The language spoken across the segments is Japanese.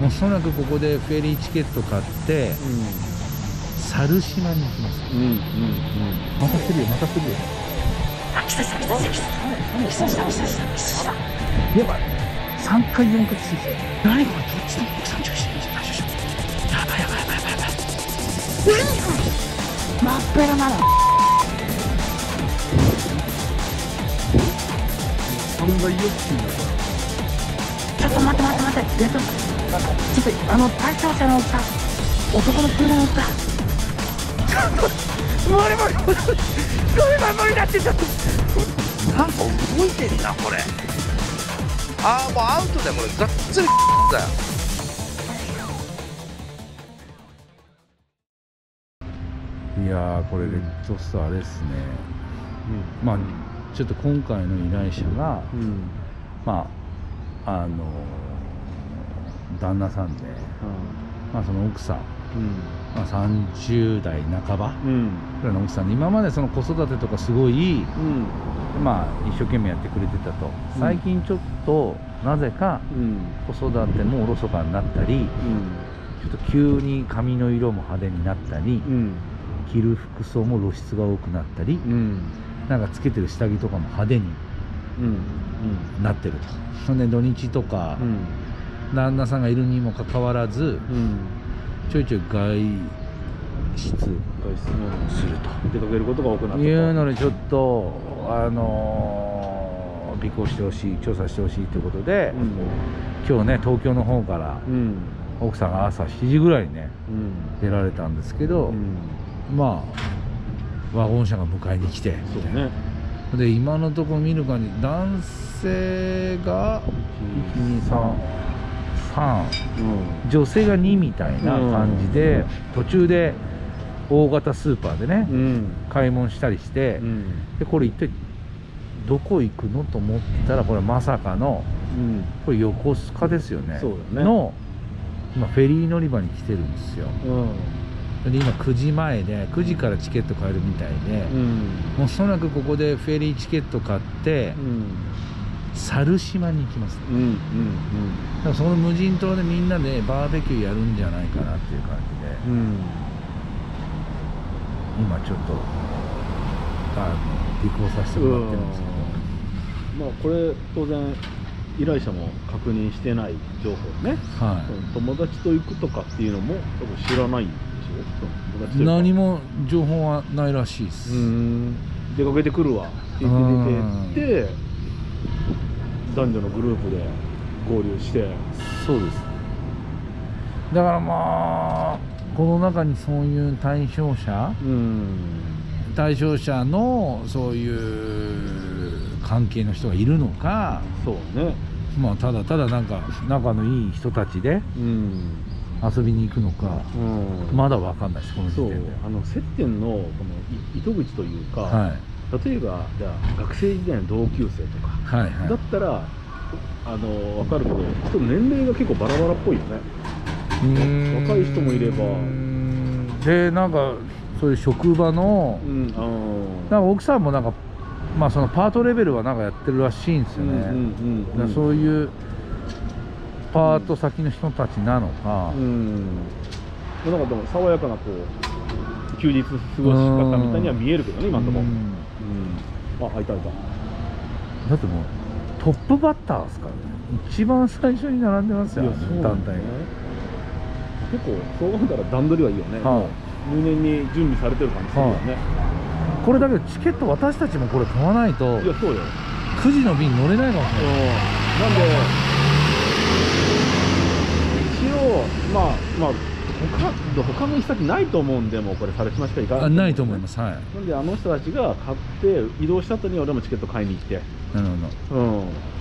おそらくここでフェリーチケット買って猿島に行きます。また来るよ、また来るよ。来た来た来た来た来た来た来た来た。やばい、3回4回来てる。何これ、どっちの奥さん中心に大丈夫。やばいやばいやばいやばいやばい。何これ、真っ平なら3階よく来るんだ。ちょっと待って待って待って、ちょっと対象者のさ、男の車乗った。ちょっと無理無理無理無理だって、ちょっとなんか動いてんなこれ。ああ、もうアウトだよこれ、がっつりだよ。いやー、これレッドスターあれですね。まあちょっと今回の依頼者が、まあ旦那さんで、まあその奥さん、まあ、30代半ばぐらいの奥さんで、今までその子育てとかすごい、まあ一生懸命やってくれてたと。最近ちょっとなぜか子育てもおろそかになったり、ちょっと急に髪の色も派手になったり、着る服装も露出が多くなったり、なんかつけてる下着とかも派手になってると。そんで土日とか、旦那さんがいるにもかかわらず、ちょいちょい外出すると、 出かけることが多くなったというので、ちょっと尾行してほしい、調査してほしいということで、今日ね東京の方から、奥さんが朝7時ぐらいにね、出られたんですけど、まあワゴン車が迎えに来て、 そうね。 で今のところ見る感じ、男性が123、女性が2みたいな感じで、途中で大型スーパーでね、買い物したりして、でこれ一体どこ行くのと思ったら、これまさかの、これ横須賀ですよね。 そうだね。 の今フェリー乗り場に来てるんですよ。で今9時前で、9時からチケット買えるみたいで、おそらくここでフェリーチケット買って、猿島に行きます。だからその無人島でみんなでバーベキューやるんじゃないかなっていう感じで、今ちょっと尾行させてもらってるんですけど、 まあこれ当然依頼者も確認してない情報ね。友達と行くとかっていうのも多分知らないんでしょ。 何も情報はないらしいです。 出かけてくるわって言って出てって、男女のグループで合流して。 そうです。だからまあこの中にそういう対象者のそういう関係の人がいるのか、 そうね。 まあただただなんか仲のいい人たちで遊びに行くのか、まだ分かんないです、この時点で。 接点のこの糸口というか、例えばじゃあ学生時代の同級生とかだったら分かるけど、ちょっと年齢が結構バラバラっぽいよね。若い人もいればで、なんかそういう職場の、なんか奥さんもなんか、まあそのパートレベルはなんかやってるらしいんですよね。そういうパート先の人たちなのか、なんかでも爽やかなこう休日過ごし方みたいには見えるけどね、今のところ。開いた開いた。だってもうトップバッターですからね。一番最初に並んでますよ、団体が。結構そう考えたら段取りはいいよね。入念に準備されてる感じするよね。これだけどチケット私たちもこれ買わないと、いやそうよ、9時の便乗れないかもしれない。なんで一応まあ他の行き先ないと思うんで、もうこれ猿島しか行かない、ないと思います。なんであの人たちが買って移動した後に俺もチケット買いに行って。なるほど。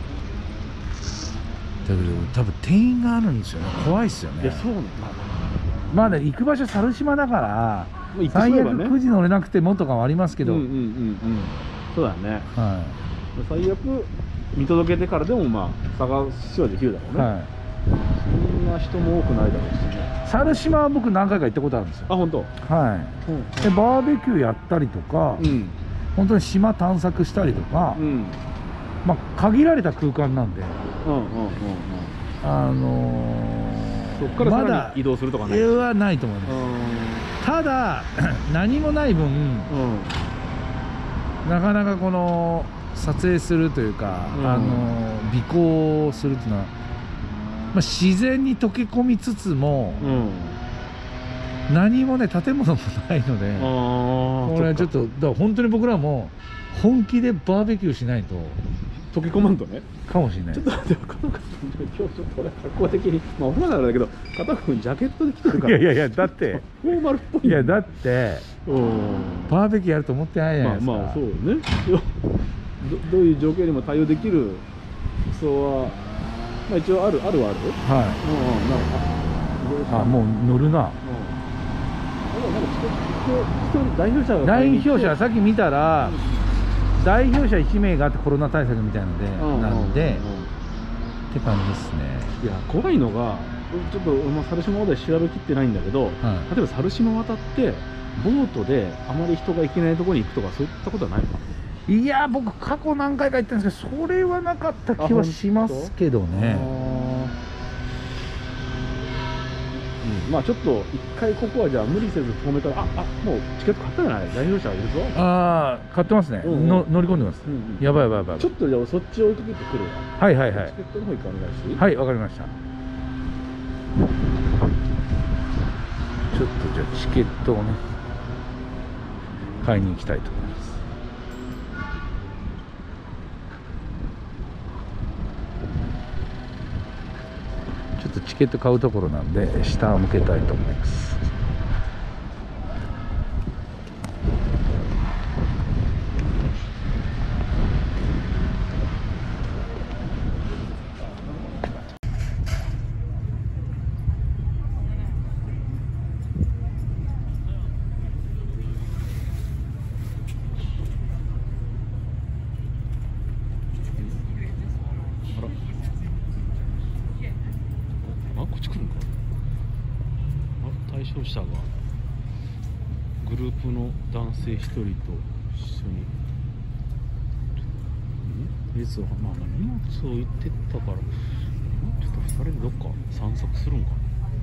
だけど多分定員があるんですよね。怖いっすよね。いやそうなんだ。まあね、行く場所猿島だから最悪9時乗れなくてもとかはありますけど、そうだね。最悪見届けてからでもまあ探しはできるだろうね。そんな人も多くないだろうしね。猿島は僕何回か行ったことあるんですよ。あ、本当。でバーベキューやったりとか、本当に島探索したりとか、まあ限られた空間なんで、 そこからさらに移動するとかね、 はないと思います。ただ何もない分、なかなかこの撮影するというか、尾行するというのは、自然に溶け込みつつも、何もね建物もないので、これはちょっとだから本当に僕らも本気でバーベキューしないと溶け込まんとねかもしれない。 ちょっと待って、今日ちょっとこれ格好的に、お風呂だからだけど片君ジャケットで着てるから。 いやだってフォーマルっぽい。 いやだってバーベキューやると思ってないじゃないですか。 そうね。どういう状況にも対応できる服装は一応ある。はい。 もう乗るな。 代表者はさっき見たら代表者1名があってコロナ対策みたいのでなんでって感じですね。 いや怖いのがちょっと猿島まで調べきってないんだけど、例えば猿島渡ってボートであまり人が行けないところに行くとかそういったことはないのか。 いや僕過去何回か行ったんですけどそれはなかった気はしますけどね。 ちょっと一回ここはじゃあ無理せず止めたら、もうチケット買ったじゃない、代表者いるぞ。 買ってますね。乗り込んでます。やばい。 ちょっとじゃあそっち置いとけてくるわ。 はい。 チケットの方一回お願いしていい？ はい、わかりました。ちょっとじゃあチケットをね買いに行きたいと思います。ちょっとチケット買うところなんで下を向けたいと思います。 こっち来るんか。対象者がグループの男性1人と一緒に列を、荷物を置いてったから、ちょっと2人でどっか散策するんかな。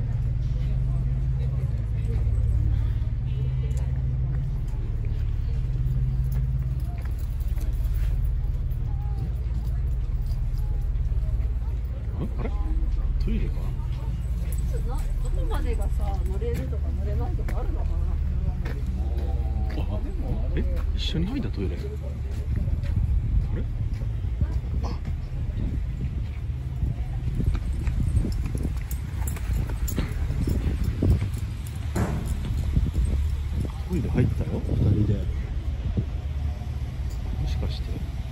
あれトイレか。 どこまでがさ乗れるとか乗れないとかあるのかな。 一緒に入ったトイレ。あれ？トイレ入ったよ、2人で。もしかして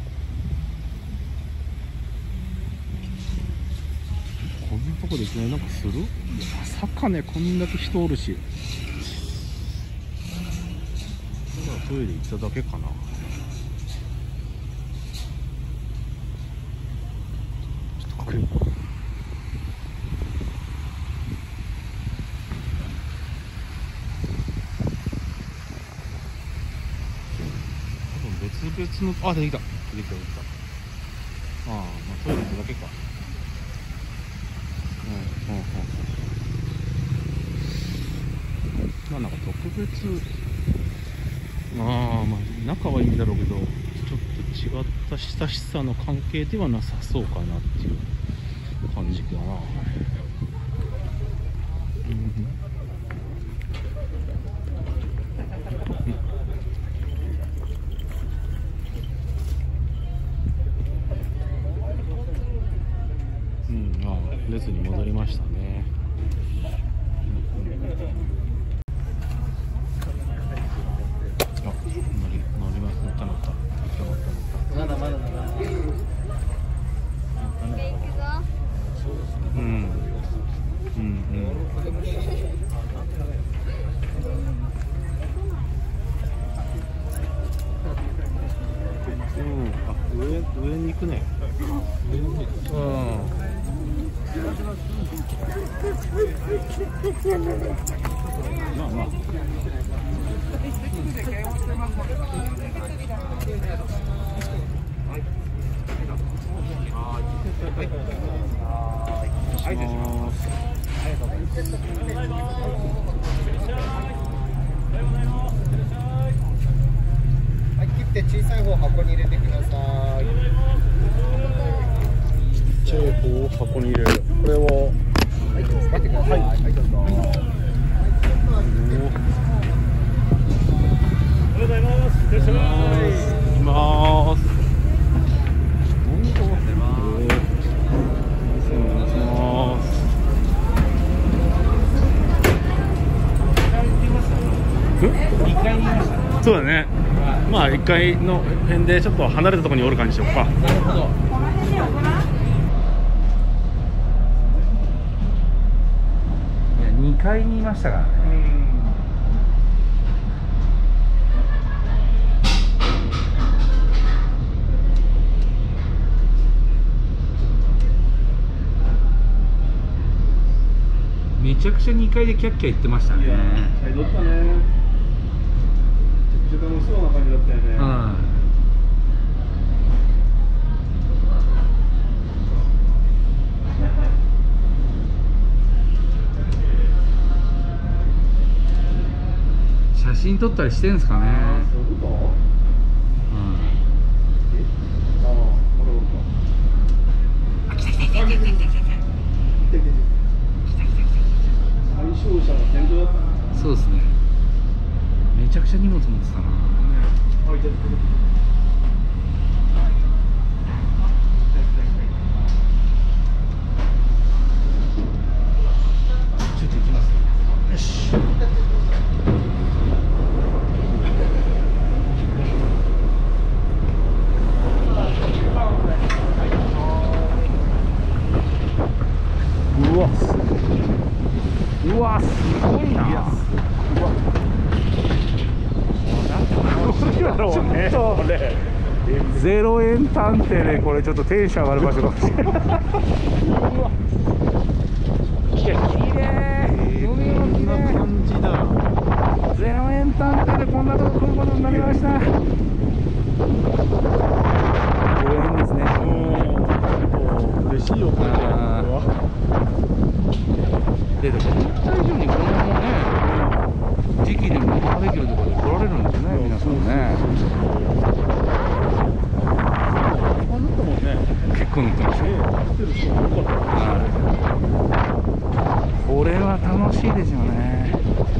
こんなとこでいきなりなんかする？まさかね、こんだけ人おるし。トイレ行っただけかな。ちょっと隠れよう。多分別々の、出てきた。トイレ行っただけか。なんか特別、仲はいいんだろうけど、ちょっと違った親しさの関係ではなさそうかなっていう感じかな。列に戻りましたね。 まだまだ上に行くね。 はい、切って小さい方箱に入れてください。 ちっちゃい方を箱に入れる。これをはい、待ってください。はい、どうぞ。 おはようございます。いらっしゃい。行きます。そうだね。まあ1階の辺でちょっと離れたところにおる感じしようか。なるほど。 いや2階にいましたからね。めちゃくちゃ2階でキャッキャ言ってましたね。 いやー、乗ったね。めちゃくちゃ楽しそうな感じだったよね。 写真撮ったりしてんですかね。 そういうこと？ 来た来た来た来た来た来た来た。 対象者が先頭だったな。 そうですね。めちゃくちゃ荷物持ってたな。ちょっと行きます。よし。うわ、すごいな。0円探偵でこれちょっとテンション上がる場所かもしれない。いや、綺麗。海も綺麗。感じだ。0円探偵でこんなとこ来ることになりました。0円ですね。 嬉しいよ、これは。 で、思った以上にこのね、時期でもバーベキューとかで来られるんですね、皆さんね。結構乗ってました。これは楽しいですよね。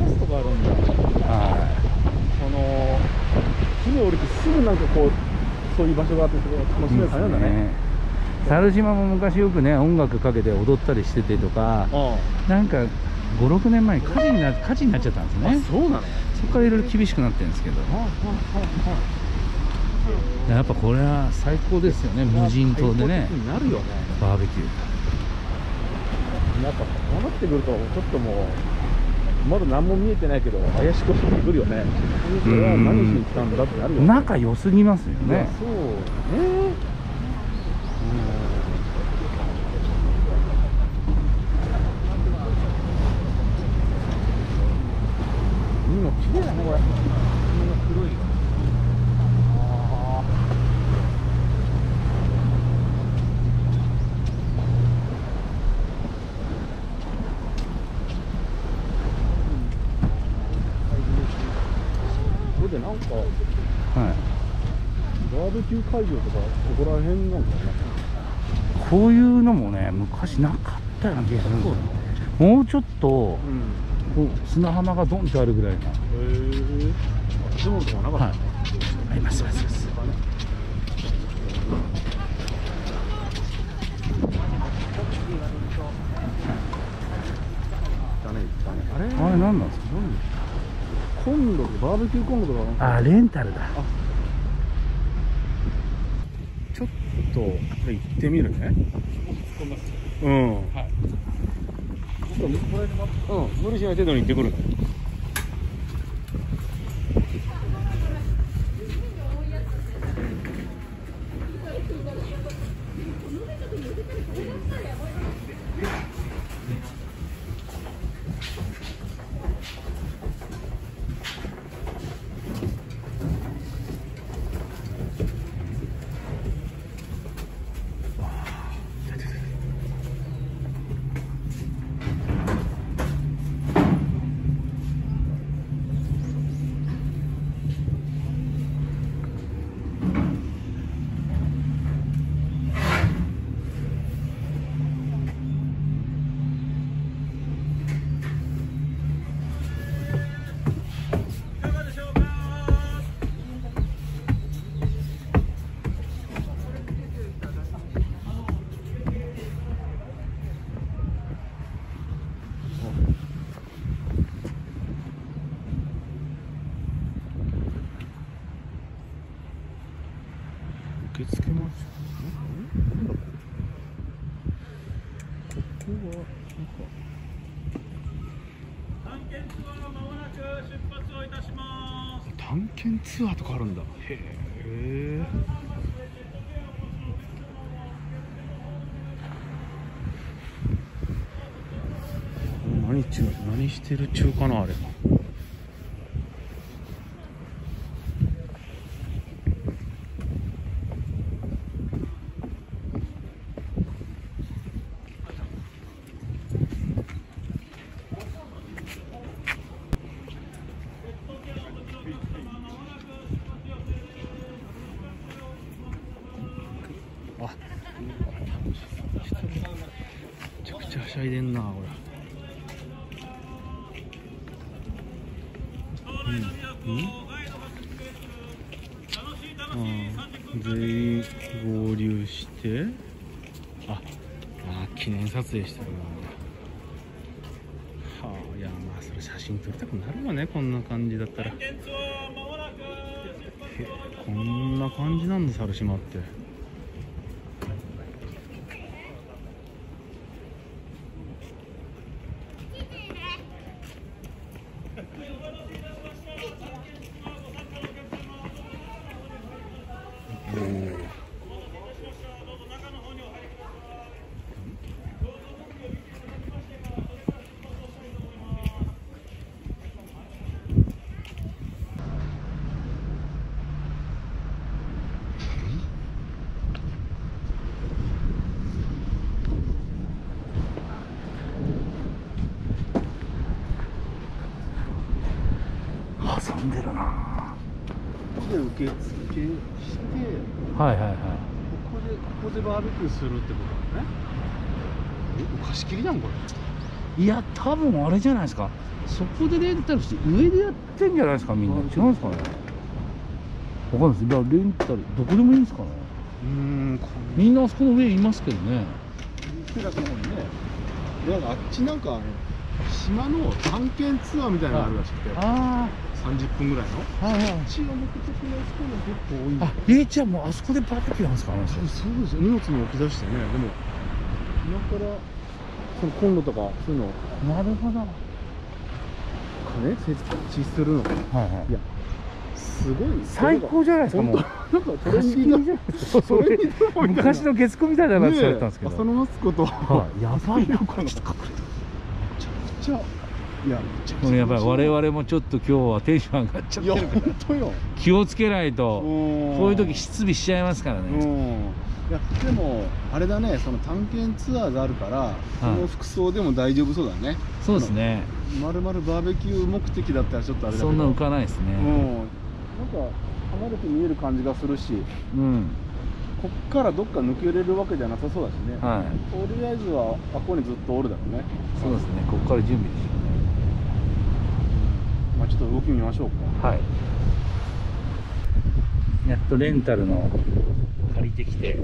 船降りてすぐなんかこう、そういう場所があって、楽しめる感じなんだね。 猿島も昔よくね、音楽かけて踊ったりしててとか、なんか5、6年前に火事になっちゃったんですね。 そうなの？ そこからいろいろ厳しくなってるんですけど、やっぱこれは最高ですよね。無人島でね、 なるよね、 バーベキュー。 やっぱこうなってくるとちょっともうまだ何も見えてないけど怪しくしてくるよね。これは何しに来たんだってなるよね。 仲良すぎますよね。 そうね。海も綺麗だね、これ。海が黒いよ。これでなんか、はい、バーベキュー会場とかここら辺なんかね。 こういうのもね、昔なかったような気がするんですよ。もうちょっと、こう砂浜がドンってあるぐらいな。 建物とかなかった。 はい、あります、あります。あれ何なんですか。 コンロ、バーベキューコンロとか。 あ、レンタルだ。 ちょっと行ってみるね。うん。はい。無理しない程度に行ってくる。 受付マンション。なんだここはなんか探検ツアーまもなく出発をいたします。探検ツアーとかあるんだ。へえ。何してる中かなあれ。あ、めちゃくちゃはしゃいでんなこれ。全員合流して、記念撮影してるな。はあ、いやまあそれ写真撮りたくなるわね、こんな感じだったら。こんな感じなんだ猿島って。 遊んでるな。 ここで受付して、 はいはいはい。 ここでバーベキューするってことだね。貸し切りじゃんこれ。 いや多分あれじゃないですか。そこでレンタルして上でやってんじゃないですかみんな。違うんですかね。わかんないです。だからレンタルどこでもいいんですかね。みんなあそこの上いますけどね。 の方にね。なんかあっちなんか島の探検ツアーみたいなのがあるらしくて。30分ぐらいの。あっちが目的の人が結構多い。 じゃあもうあそこでバーベキューなんですか。 そうですよ。荷物も置き出してね。でも今からそのコンロとかそういうの。 なるほど。 設置するの。いやすごい最高じゃないですか。もうなんかトレンディーな。それに昔の月9みたいなのがされたんですけど。 浅野マスコと。 やばいなこれ。ちょっと隠れて。めちゃくちゃ。いや、 これやばい。我々もちょっと今日はテンション上がっちゃってるから。 本当よ。 気をつけないと。こういう時失尾しちゃいますからね。 いやでもあれだね、その探検ツアーがあるからその服装でも大丈夫そうだね。 そうですね。 まるまるバーベキュー目的だったらちょっとあれだけど、 そんな浮かないですね。 なんか離れて見える感じがするし、こっからどっか抜けれるわけじゃなさそうだしね。とりあえずはあここにずっとおるだろうね。 そうですね。ここから準備でしょうね。 まあちょっと動き見ましょうか。 やっとレンタルの借りてきて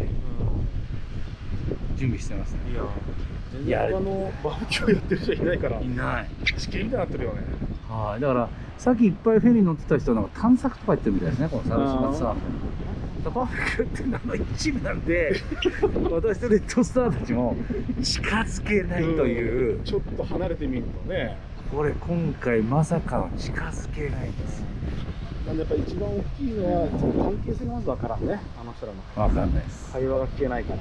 準備してますね。 いや他のバーベキューやってる人いないから。いない。貸し切りみたいになってるよね。 だからさっきいっぱいフェリー乗ってた人はなんか探索とか言ってるみたいですね。この猿島ツアーバーベキューっていうのの一部なんで私とレッドスターたちも近づけないという、 ちょっと離れてみるとね。 これ今回まさかの近づけないです。 なんでやっぱ一番大きいのはその関係性がまず分からんね。あの人らの分かんないです。 会話が聞けないから。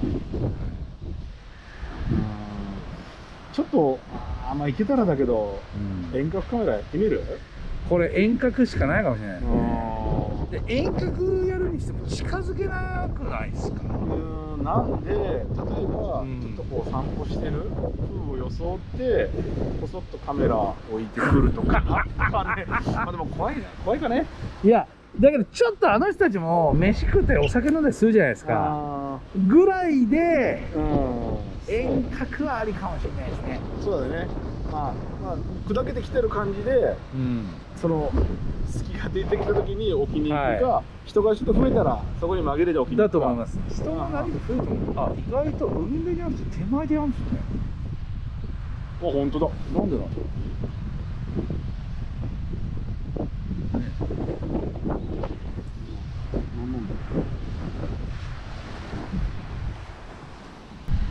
ちょっとまあ行けたらだけど、遠隔カメラやってみる？ これ遠隔しかないかもしれないですね。で遠隔やるにしても近づけなくないですか？ なんで例えばちょっとこう散歩してる風を装ってこそっとカメラ置いてくるとかね。まあでも怖いかね。 いやだけどちょっとあの人たちも飯食ってお酒飲んだりするじゃないですか。ぐらいで遠隔はありかもしれないですね。 そうだね。まあ砕けてきてる感じで、その隙が出てきた時に置きに行くか、人がちょっと増えたらそこに紛れて置きに行くかだと思います。人が何か増えても意外と海辺にあるんですよ。手前でやるんですよね。 本当だ。なんでなんだろう。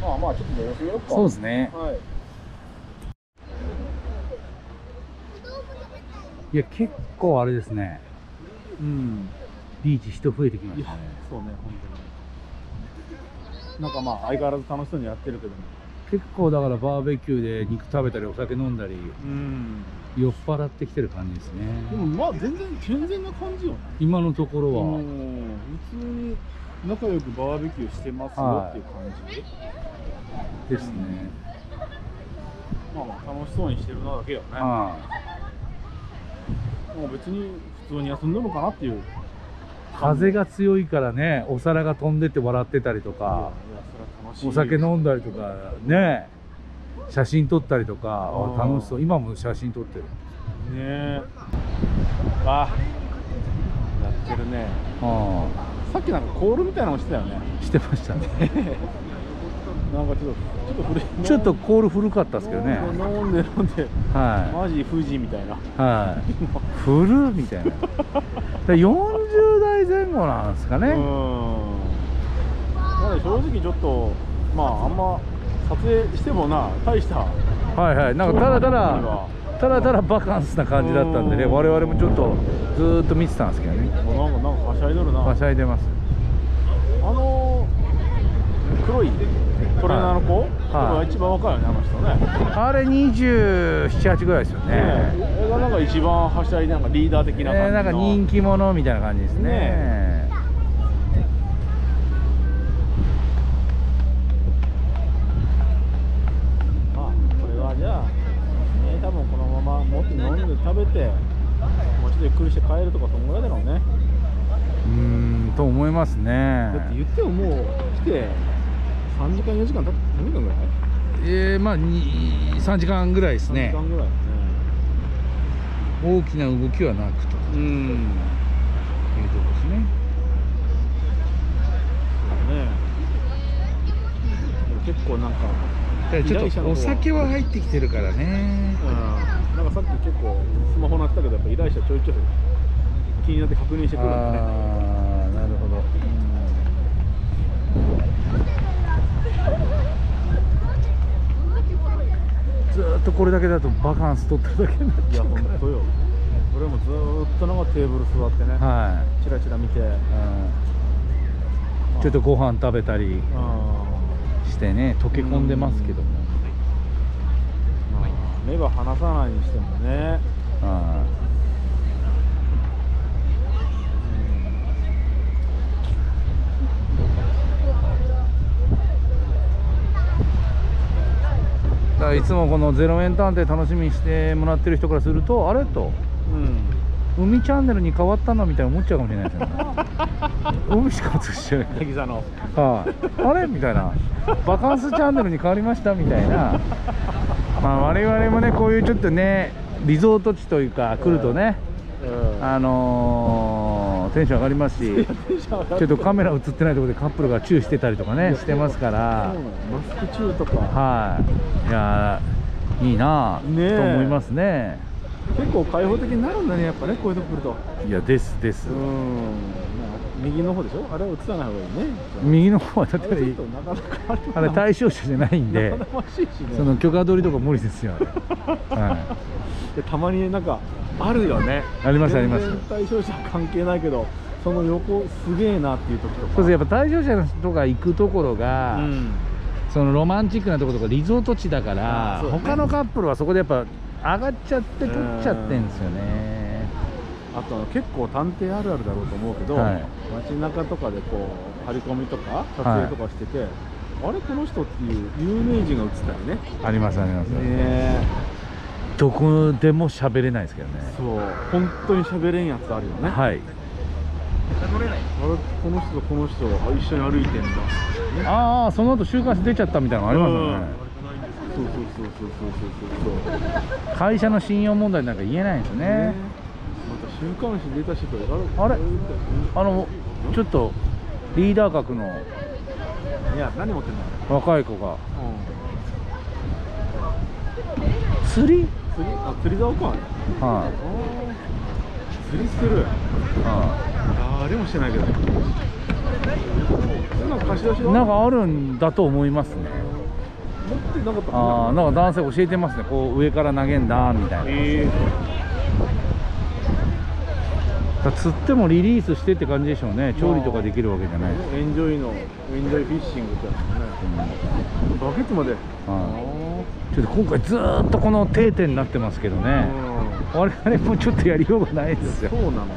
まあちょっと様子見よっか。 そうですね。 はい。 いや結構あれですね。 うん。 ビーチ人増えてきましたね。 そうね、本当に。なんかまあ相変わらず楽しそうにやってるけども。 結構だからバーベキューで肉食べたりお酒飲んだり、酔っ払ってきてる感じですね。 でもまあ全然健全な感じよね。 今のところは。 普通に仲良くバーベキューしてますよっていう感じ、 ですね。 まあまあ楽しそうにしてるなだけよね。もう別に普通に遊んでるのかなっていう。 風が強いからね、お皿が飛んでって笑ってたりとか、お酒飲んだりとかね、写真撮ったりとか、楽しそう。今も写真撮ってるね。 え、あ、やってるね。さっきなんかコールみたいなのしてたよね。 してましたね。 なんかちょっと古い。 ちょっとコール古かったですけどね。 飲んで、はい。マジ富士みたいな。はい。 古みたいな。40代前後なんですかね。 正直ちょっとまああんま撮影しても大した。 はいはい。なんかただただバカンスな感じだったんでね。我々もちょっとずーっと見てたんですけどね。 なんかはしゃいどるな。 はしゃいでます。 黒いトレーナーの子が一番若いよね、あの人ね。 あれ27、8ぐらいですよね。 がなんか一番はしゃいで、なんかリーダー的な感じの、 なんか人気者みたいな感じですね。 まあこれはじゃあ多分このままもっと飲んで食べてもうちょっとゆっくりして帰るとかそのぐらいだろうね。 と思いますね。 だって言ってももう来て3時間4時間経って何時間ぐらい？ まあ3時間ぐらいですね。 3時間ぐらいね。 大きな動きはなくというところですね。 そうね。結構なんかちょっとお酒は入ってきてるからね。 なんかさっき結構スマホ鳴ってたけど、やっぱ依頼者ちょいちょい気になって確認してくるんだね。 なるほど。ずーっとこれだけだとバカンス取ってるだけになっちゃうから。いや本当よ。 俺もずーっとなんかテーブル座ってね、チラチラ見て、 ちょっとご飯食べたりしてね、溶け込んでますけども、 目が離さないにしてもね。 いつもこの0円探偵楽しみにしてもらってる人からすると、あれと、海チャンネルに変わったのみたいに思っちゃうかもしれないですよね。海しか映しちゃう。あれみたいな、バカンスチャンネルに変わりましたみたいな。まあ我々もね、こういうちょっとねリゾート地というか来るとね、テンション上がりますし、ちょっとカメラ映ってないところでカップルがチューしてたりとかねしてますから、 マスクチューとか、 いやいいなと思いますね。 結構開放的になるんだね、やっぱね、こういうとこ来ると。 いやです右の方でしょ、あれは映さない方がいいね。 右の方はだってあれ対象者じゃないんで、その許可取りとか無理ですよ。 たまになんかあるよね。 ありますあります。 対象者関係ないけど、その横すげえなっていう時とか。 そうです、やっぱ対象者の人が行くところが、そのロマンチックなところとかリゾート地だから、他のカップルはそこでやっぱ上がっちゃって撮っちゃってんですよね。 あと結構探偵あるあるだろうと思うけど、街中とかでこう張り込みとか撮影とかしてて、あれこの人っていう有名人が映ったりね。ありますあります。どこでも喋れないですけどね。そう、本当に喋れんやつあるよね。はい。あれこの人とこの人が一緒に歩いてんだ。ああ、その後週刊誌出ちゃったみたいなのありますよね。そう。会社の信用問題なんか言えないんですね。また週刊誌出た人であれちょっとリーダー格の、いや何持ってんの若い子が、釣り竿か。釣りしてる。あれもしてないけど、なんか貸し出しはなんかあるんだと思いますね。 ってなかったああ、なんか男性教えてますね。こう上から投げんだみたいな。釣ってもリリースしてって感じでしょうね。調理とかできるわけじゃない。 エンジョイフィッシングってやつね。バケツまで。 ちょっと今回ずーっとこの定点になってますけどね。我々もちょっとやりようがないですよ。 そうなんだよ。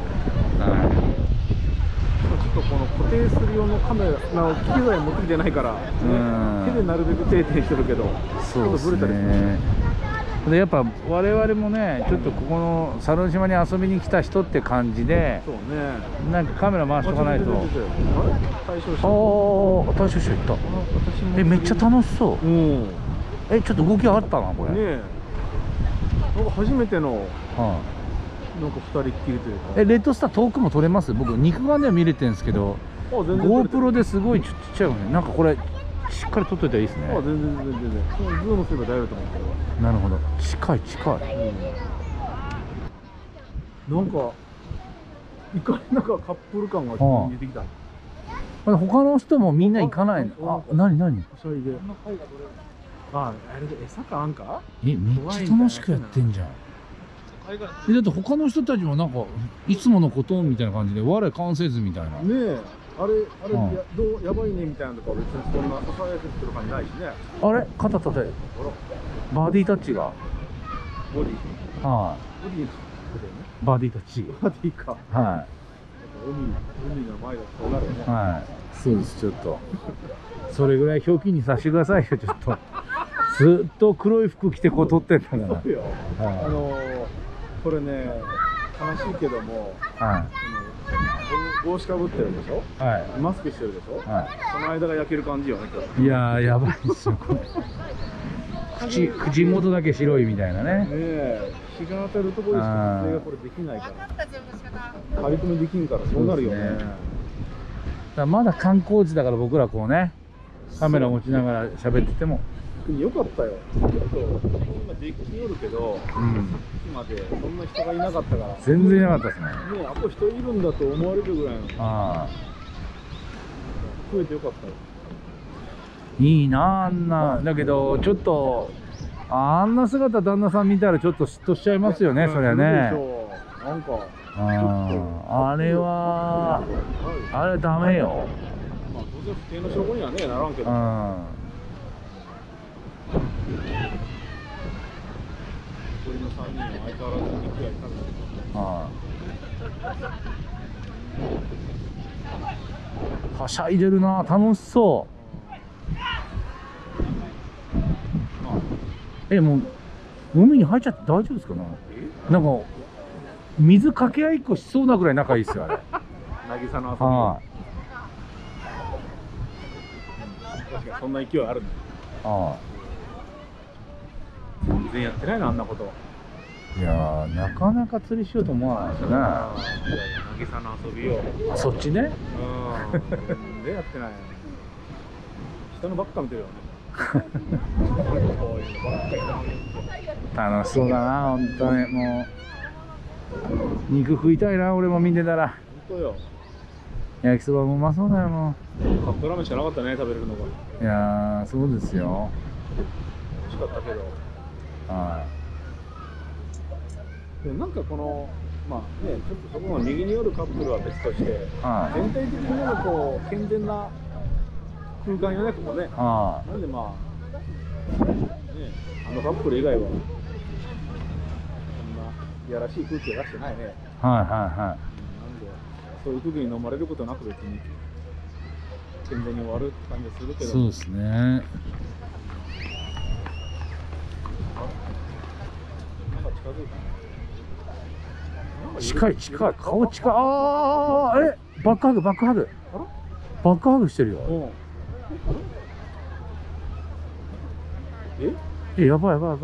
ちょっとこの固定する用のカメラの機材持ってきてないから、手でなるべく定点してるけど、 そうですね。でやっぱ我々もね、ちょっとここの佐野島に遊びに来た人って感じで、 そうね、 なんかカメラ回しとかないと。 大将ああ、大将行った。めっちゃ楽しそう。ちょっと動きあったなこれ。ねえ。 初めてのなんか2人っきりというか。 レッドスター遠くも撮れます？僕肉眼では見れてるんですけど、GoPro ですごいちっちゃいよね。なんかこれしっかり撮っといたらいいですね。 全然。ズームすれば大丈夫と思うけど。 なるほど。近い。 なんかいかになんかカップル感が出てきた。 他の人もみんな行かないの？何？ はしゃいで。あれで餌かなんか？ めっちゃ楽しくやってんじゃん。だって他の人たちもなんかいつものことみたいな感じで我関せずみたいな。 ねえ、あれやばいねみたいなのとか別にそんな支えてる感じないしね。 あれ肩たてバーディータッチがボディはいバーディータッチバーディーか。 はい海の前だとそうなるよね。 はいそうです。ちょっとそれぐらい表記にさせてくださいよ。ちょっとずっと黒い服着てこう撮ってんだから。 そうよ。これね悲しいけども、帽子かぶってるでしょ。マスクしてるでしょ。その間が焼ける感じよね。 いやーやばいですよ。口元だけ白いみたいなね。 日が当たるところでしか撮影がこれできないから、張り込みできんからそうなるよね。 まだ観光地だから僕らこうねカメラ持ちながら喋っててもよかったよ。ちょっと今できよるけど、さっきまでそんな人がいなかったから全然いなかったですね。 あと人いるんだと思われるぐらいの。増えてよかったよ。 いいなあんな。だけどちょっとあんな姿旦那さん見たらちょっと嫉妬しちゃいますよね。そりゃね。 なんかあれはダメよ。 まあ当然不定の証拠にはねならんけど。残りの3人は相変わらず肉やり食べてる。 はしゃいでるな。楽しそう。もう海に入っちゃって大丈夫ですかね。なんか水かけ合いっこしそうなぐらい仲いいですよあれ。 渚の遊び。確かにそんな勢いあるんだよ。全然やってないなあんなこと。 いやーなかなか釣りしようと思わないですよね。 渚の遊びを。 そっちね。 全然やってない。人のばっか見てるよね。 楽しそうだな本当に。もう肉食いたいな俺も見てたら。 本当よ。 焼きそばもうまそうだよ。もうカップラーメンしかなかったね食べれるのが。 いやーそうですよ。 美味しかったけど。でもなんかこのまあねちょっとそこの右に寄るカップルは別として、全体的になんかこう健全な空間よねここね。なんでまあねあのカップル以外はそんないやらしい空気を出してないね。なんでそういう空気に飲まれることなく別に健全に終わる感じがするけど。 そうですね。近い顔近い。バックハグバックハグしてるよ。やばい。 あれ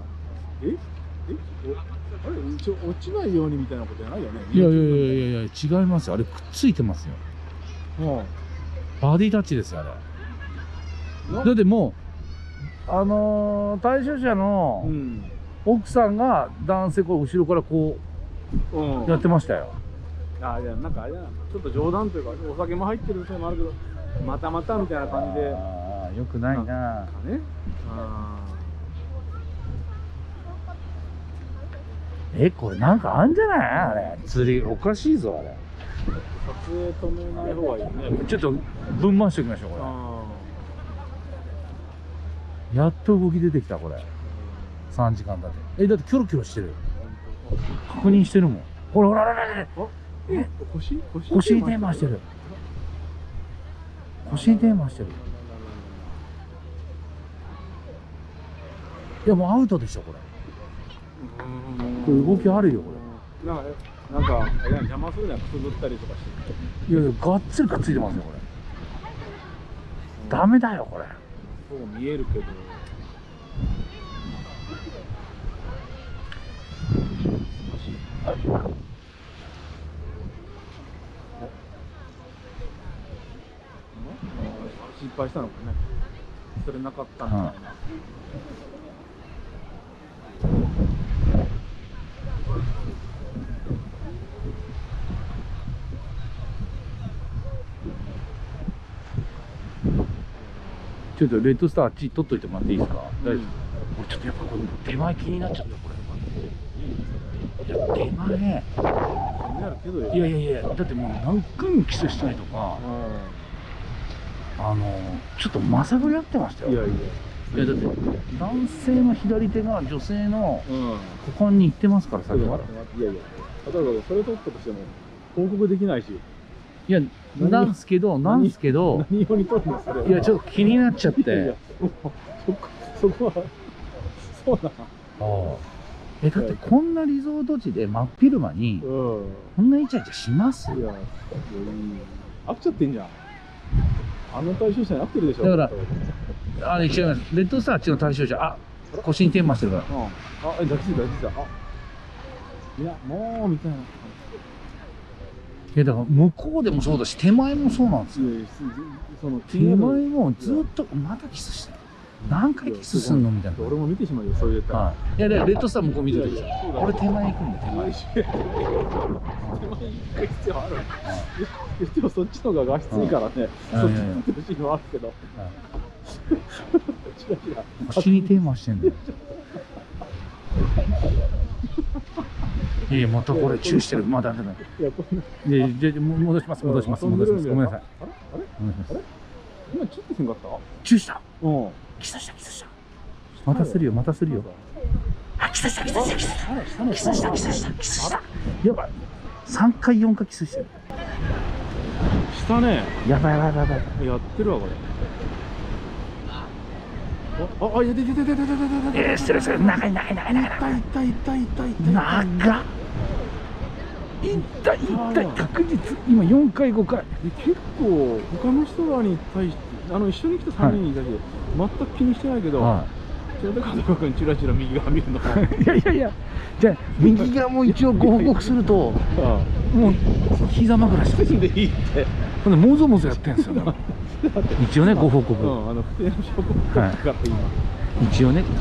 一応落ちないようにみたいなことじゃないよね。 いや違いますよ。あれくっついてますよ。バーディータッチですよあれ。だってもう対象者の奥さんが男性こう後ろからこうやってましたよ。 いやなんかあれだな、ちょっと冗談というかお酒も入ってるせいもあるけどまたみたいな感じであよくないな。 なんかね。 これなんかあんじゃない？あれ釣りおかしいぞあれ。 撮影止めない方がいいね。 ちょっと分回しておきましょうこれ。やっと動き出てきたこれ。3時間だって。だってキョロキョロしてる。確認してるもん。ほらほらほらほら。腰にテーマしてる。腰にテーマしてる。いやもうアウトでしょこれ。これ動きあるよこれ。 なんか邪魔するにはくすぐったりとかして。 いやいやがっつりくっついてますよこれ。ダメだよこれ。 そう見えるけど。心配したのかね。それなかったみたいな。 ちょっとレッドスターあっち取っといてもらっていいですか？大丈夫？俺ちょっとやっぱこれ手前気になっちゃったこれ。いや手前。いやいやいやだってもう何回もキスしたりとか。ちょっとまさぐり合ってましたよ。いやだって男性の左手が女性の股間に行ってますから先は。 いや例えばそれ取ったとしても報告できないし。 いやなんすけど何用に取るのそれ。 いやちょっと気になっちゃって。 そこはそうな。 だってこんなリゾート地で真っ昼間にこんなイチャイチャします？いや合っちゃってんじゃん。あの対象者に合ってるでしょ。 だからあれ違います。レッドスターあっちの対象者。腰にテーマしてるから。 大事だ。いやもうみたいな。 いやだから向こうでもそうだし手前もそうなんですよ。手前もずっとまたキスしてる。何回キスすんのみたいな。 俺も見てしまうよそういうやつ。 いやレッドスター向こう見てるでしょ。俺手前行くんで手前。 手前行く必要ある。でもそっちの方が画質いいからね。そっちに見てほしいのはあるけど。 腰にテーマしてんだよ。いやまたこれチューしてる。まだダメだ。いや戻します。ごめんなさい。 あれ今チューってせんかった？ チューした。キスした。またするよ。キスした。やばい。3回4回キスしてる。 したね。 やばい。 やってるわこれ。 失礼。長い。 痛い。確実。今4回5回。 結構他の人らに対して一緒に来た3人に対して全く気にしてないけど、それで片岡君チラチラ右側見るの。 いやじゃあ右側も一応ご報告するともう膝枕してるんでいいって。ほんでもぞもぞやってんですよ。一応ねご報告。 不定の証拠から今。 一応ね。 いや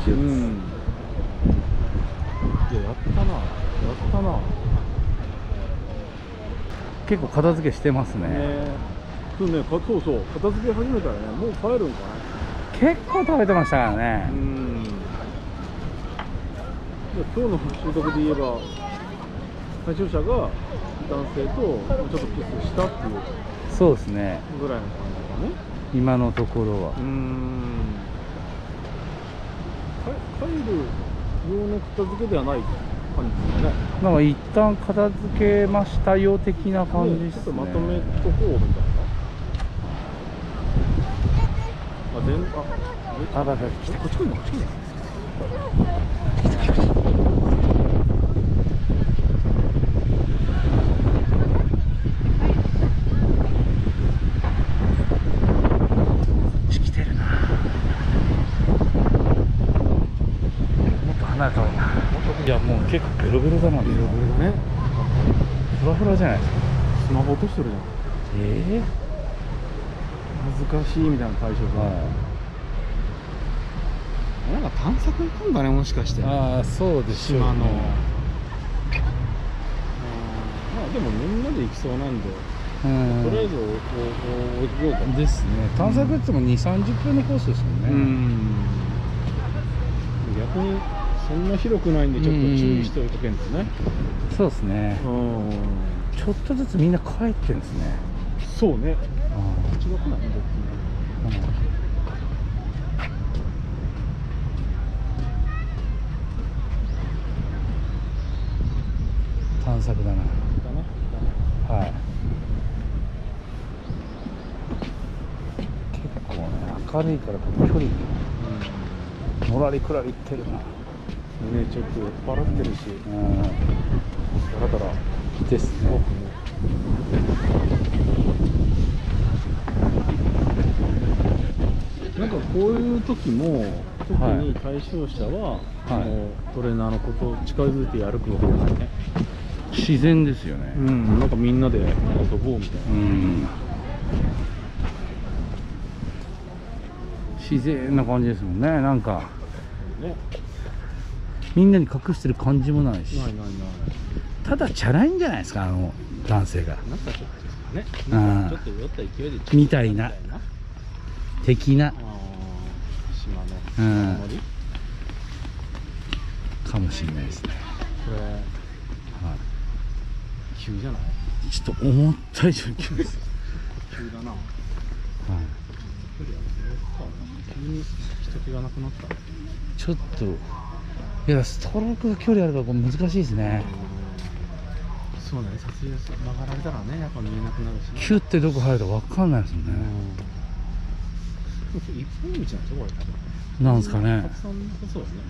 やったな。 結構片付けしてますね。 そう片付け始めたらねもう帰るんかね。 結構食べてましたからね。 今日の収録で言えば対象者が男性とちょっとキスしたっていう。 そうですね。 ぐらいの感じだね。 今のところは。 帰る用の片付けではない感じですね。 なんか一旦片付けましたよ的な感じですね。 ちょっとまとめとこうみたいな。こっち来るの。 来てるな。もっと離れた方がいいな。いやもう結構ベロベロだな。 ベロベロだね。 フラフラじゃないですか。 スマホ落としてるじゃん。恥ずかしいみたいな対象が。なんか探索行くんだねもしかして。 そうでしょうね。 島の。でもみんなで行きそうなんで。 とりあえず置いてみようかですね。探索って言っても2、30分のコースですもんね。 逆にそんな広くないんでちょっと注意しておいとけんですね。 そうですね。ちょっとずつみんな帰ってんですね。 そうね。違くないね、どっちね。 探索だな。はい。結構ね、明るいからこの距離、のらりくらりいってるな。 ね、ちょっと酔っ払ってるし、だらだらですね。 なんかこういう時も特に対象者は、トレーナーのことを近づいて歩くわけじゃないね。 自然ですよね。 なんかみんなで遊ぼうみたいな。 自然な感じですもんね。なんかね、みんなに隠してる感じもないし。ただチャラいんじゃないですか、あの男性が。 なんかちょっとね、ちょっと酔った勢いでみたいな的な島のかもしれないですね。 これ急じゃない？ ちょっと思った以上に急です。 急だな。急に人気がなくなった。 ちょっといや、ストロークが距離あるから難しいですね。 そうね、撮影曲がられたらね、やっぱ見えなくなるし、ね、 キュッてどこ入るか分かんないですもんね。 一本道なんですよ、これ多分。 なんですかね。 たくさんそうですね。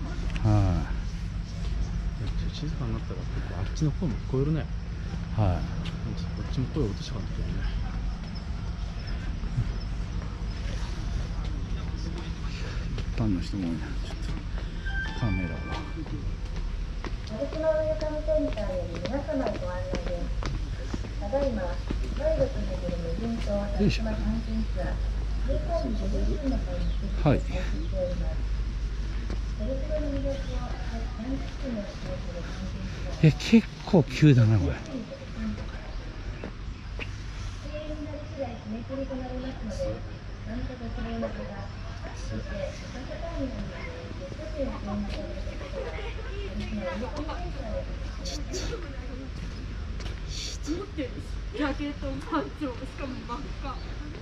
静かになったら結構あっちの声も聞こえるね。こっちも声を落とした感じだよね。 一般の人も多いな。ちょっとカメラは。 鳴島ウェルカムセンターより皆様へご案内です。ただいまワイルドと巡る無人島鳴島探検ツアー閉会日50分の会について開始しております。それぞれの魅力を何室も使用する探検ツアー。 結構急だなこれ。 ジャケットパンツをしかも真っ赤。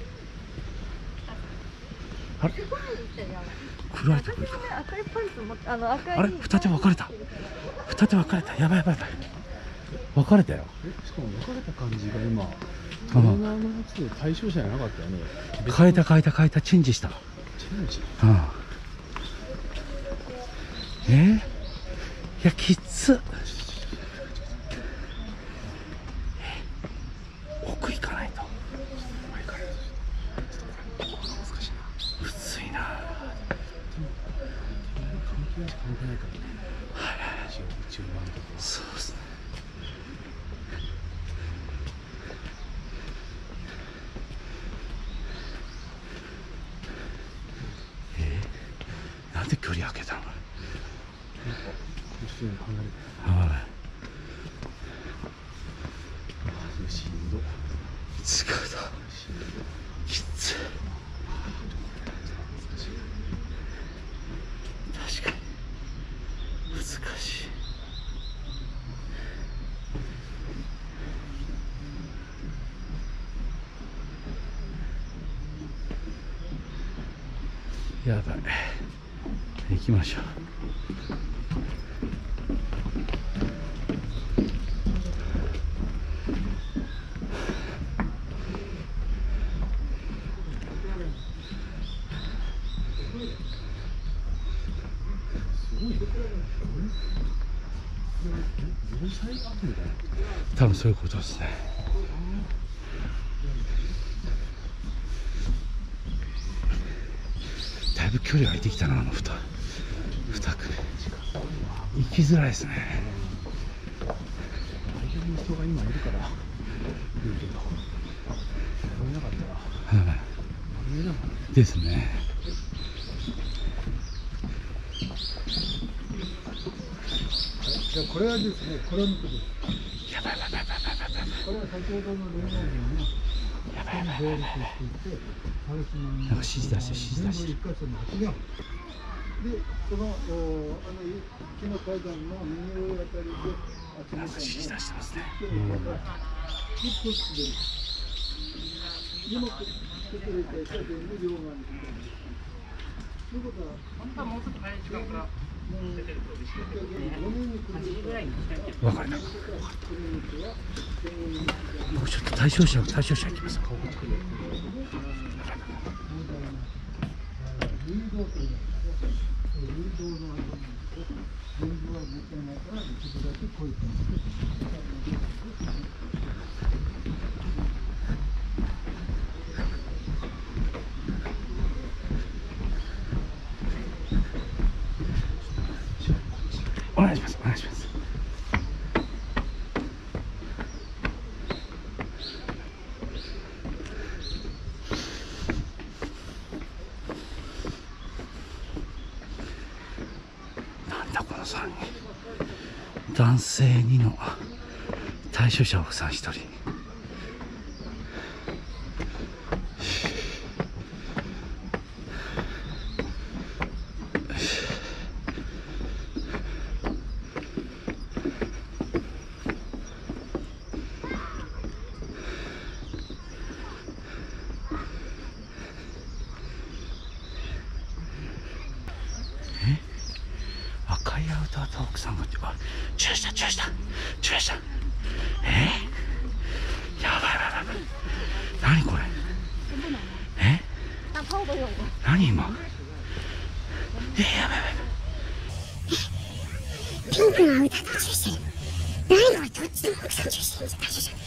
あれ？暗いとこ行く。 赤いパンツも赤い。 あれ？二手分かれた。二手分かれた。やばいやばいやばい。分かれたよ。 しかも分かれた感じが今。トレーナーのやつで対象者じゃなかったよね。 変えたチェンジした。いやきつ。奥行かないと。薄いな。そうですね。なんで距離開けたの？疲れた。きつい。確かに難しい。やばい。行きましょう。多分そういうことですね。だいぶ距離空いてきたな、あの2組。行きづらいですね。大変な人が今いるからいいけど、見なかったら見えなかったですね。 じゃあこれはですね、これを見てください。 やばい。 これは先ほどの連合軍のやばいやばいやばいやばい。なんか指示出して指示出してる。で、その木の階段の右上あたりでなんか指示出してますね。わかるな。僕ちょっと対象者行きます。お願いします。お願いします。なんだこの3人。男性2の対象者奥さん1人。赤いアウターと奥さんが注意した。やばい。何これ。何今。やばい。 ピンクのアウターと注意してる。何これ、どっちでも奥さん注意してるんじゃないじゃん。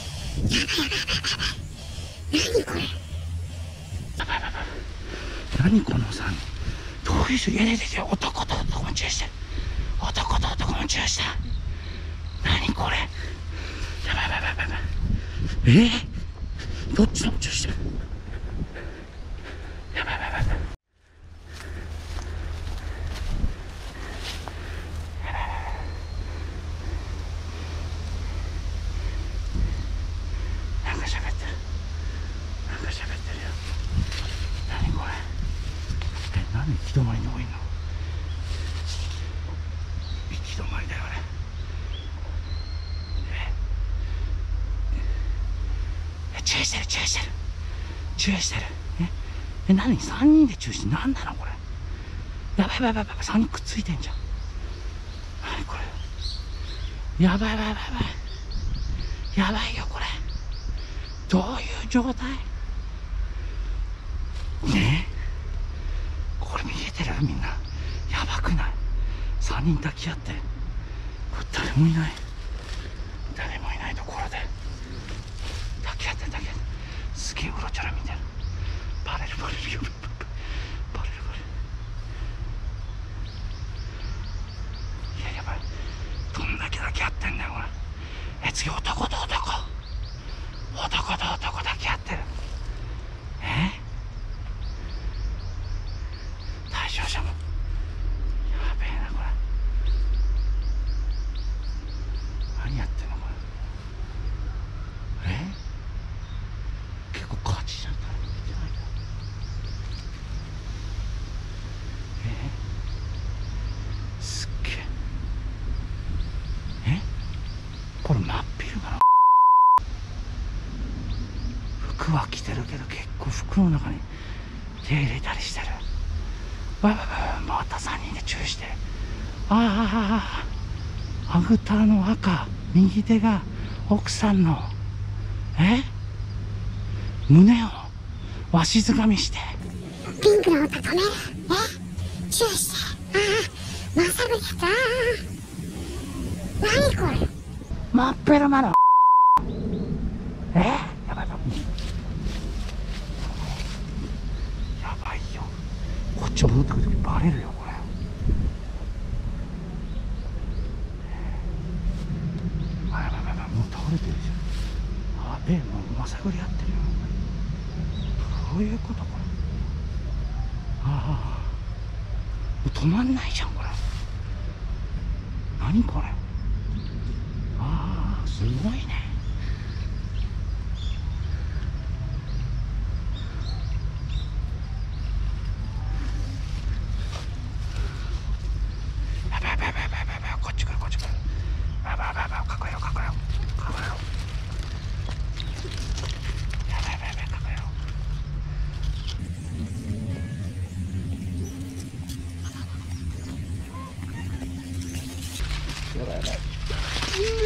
何これ。 何この3人。どういう人。いや男と男も注意してる。男と男も注意した。何これ。やばい。どっちも注意してる。やばい。なんか喋ってるよ。何これ。何行き止まりに多いの。行き止まりだよね。注意してる。何3人で注意して。何なのこれ。やばい。3人くっついてんじゃん。何これ。やばいよこれ。どういう状態。これ見えてるみんな。やばくない。3人抱き合って。これ誰もいないところで抱き合って。すげえうろちょろ見てる。バレるよ。いや、やばい。どんだけ抱き合ってんだよこれ。次男と男抱き合ってる。対象者もやべえなこれ。何やってんのこれ。結構ガチじゃん。誰も見てないけど。すっげえ。これ真っ昼間の。服は着てるけど結構服の中に手入れたりしてる。また3人で注意して。アウターの赤、右手が奥さんの胸をわしづかみして。 ピンクのアウター止める。注意して。まさぐりやった。何これ。 真っ昼間の。やばい。やばいよ。こっち戻ってくるときバレるよこれ。もう倒れてるじゃん。もうまさぐり合ってるよ。どういうことこれ。もう止まんないじゃんこれ。何これ。すごいね。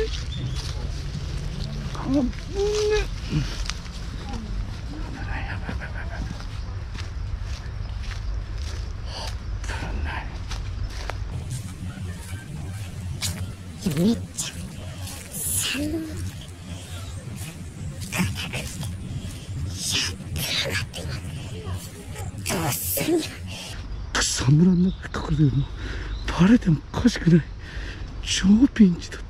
危ねめっちゃ寒い。 草むらの中とかでもバレてもおかしくない。超ピンチだって。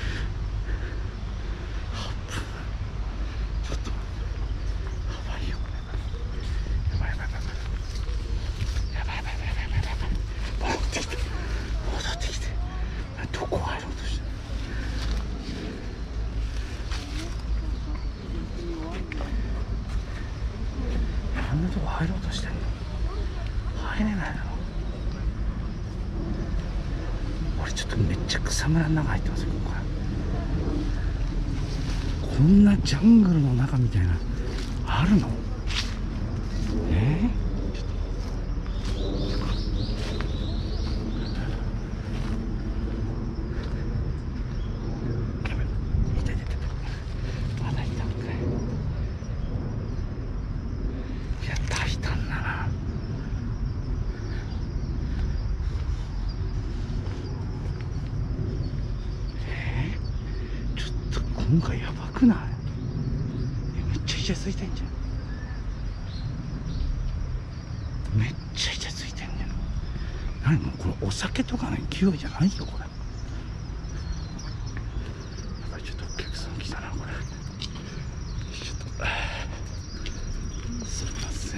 ちょっとやばいよ。やばいやばいやばいやばいやばいやばいやばいやばいやばい。戻ってきて戻ってきて。どこ入ろうとしてる。あんなとこ入ろうとしてんの。入れないだろ。俺ちょっとめっちゃ草むらの中入ってますよ。こんなジャングルの中みたいなあるの？ちょっとやばい。痛い痛い痛い。まだいたんかい。いや大胆だな。今回やばくない？めっちゃイチャついてんじゃん。めっちゃイチャついてんねん。何もうこれお酒とかの勢いじゃないよこれ。やばいちょっとお客さん来たなこれ。ちょっとすいません。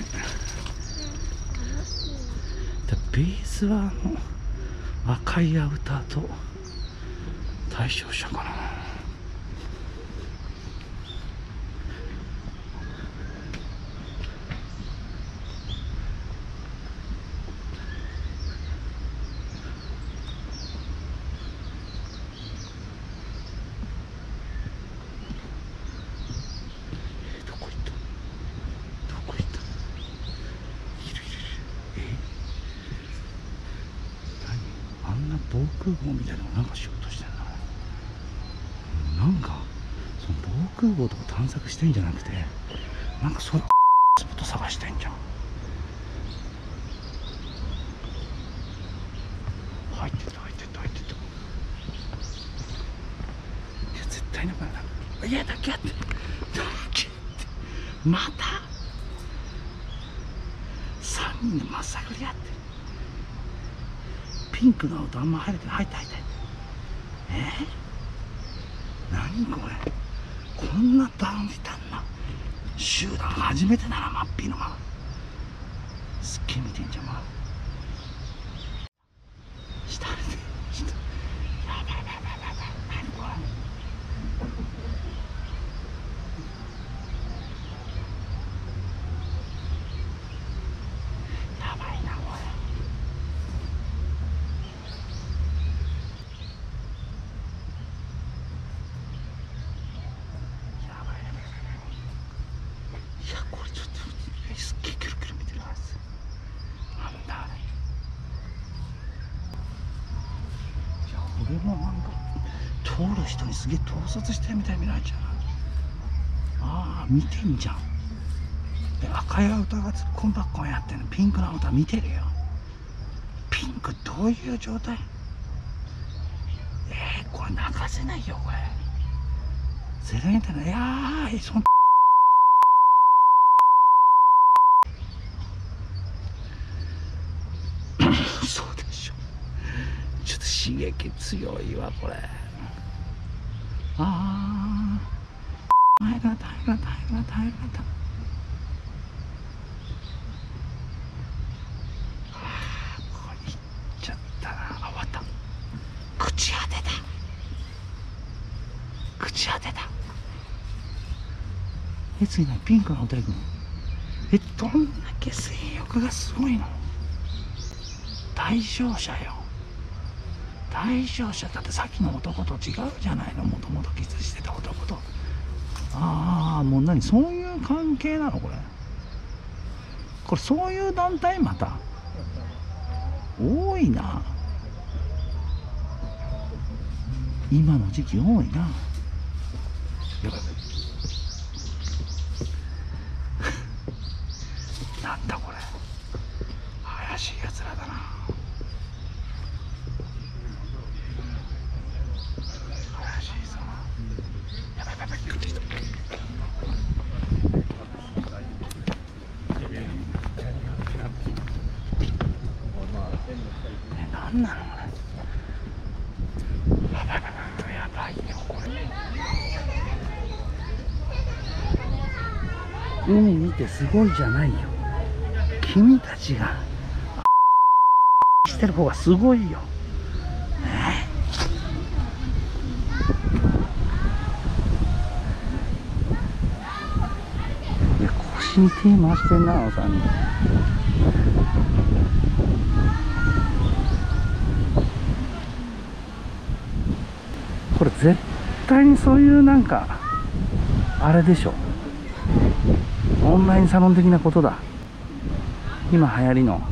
ベースは赤いアウターと対象者かな。防空壕みたいなのなんかしようとしてんな。なんかその防空壕とか探索してんじゃなくて、なんかそういうスポット探してんじゃん。入ってった入ってった入ってった。いや絶対なんかいやだけやってまた3人でまっさぐりやって。ピンクの音あんま入れてない。入った入った。何これ。こんな大胆な集団初めてなら真っぴのますっげえ見てんじゃん。下でやばいやばいやばいやばい。何これ。やばいなこれ。俺もなんか通る人にすげえ盗撮してるみたいに見られちゃう。ああ見てんじゃん。で赤いアウターが突っ込んばっこんやってんの。ピンクのアウター見てるよ。ピンクどういう状態。これ泣かせないよこれ。ゼロ円っていやーそんそうでしょ。ちょっと刺激強いわこれ。ああ入られた入られた入られた入られた。これいっちゃったな。あ終わった。口当てた口当てた。次ねピンクのおたいくん。どんだけ性欲がすごいの。対象者よ。対象者だってさっきの男と違うじゃないの。もともとキスしてた男と。ああもう何そういう関係なのこれ。これそういう団体また多いな。 今の時期多いな。やばいなんだこれ、怪しいやつらだな。怪しいぞ。やばいやばいやばい、来てきた。なんなのこれ。やばいやばいやばいよこれ。海見てすごいじゃないよ。君たちがしてる方がすごいよ。いや、腰に手回してんな、あのさんに。これ絶対にそういうなんかあれでしょ、オンラインサロン的なことだ、今流行りの。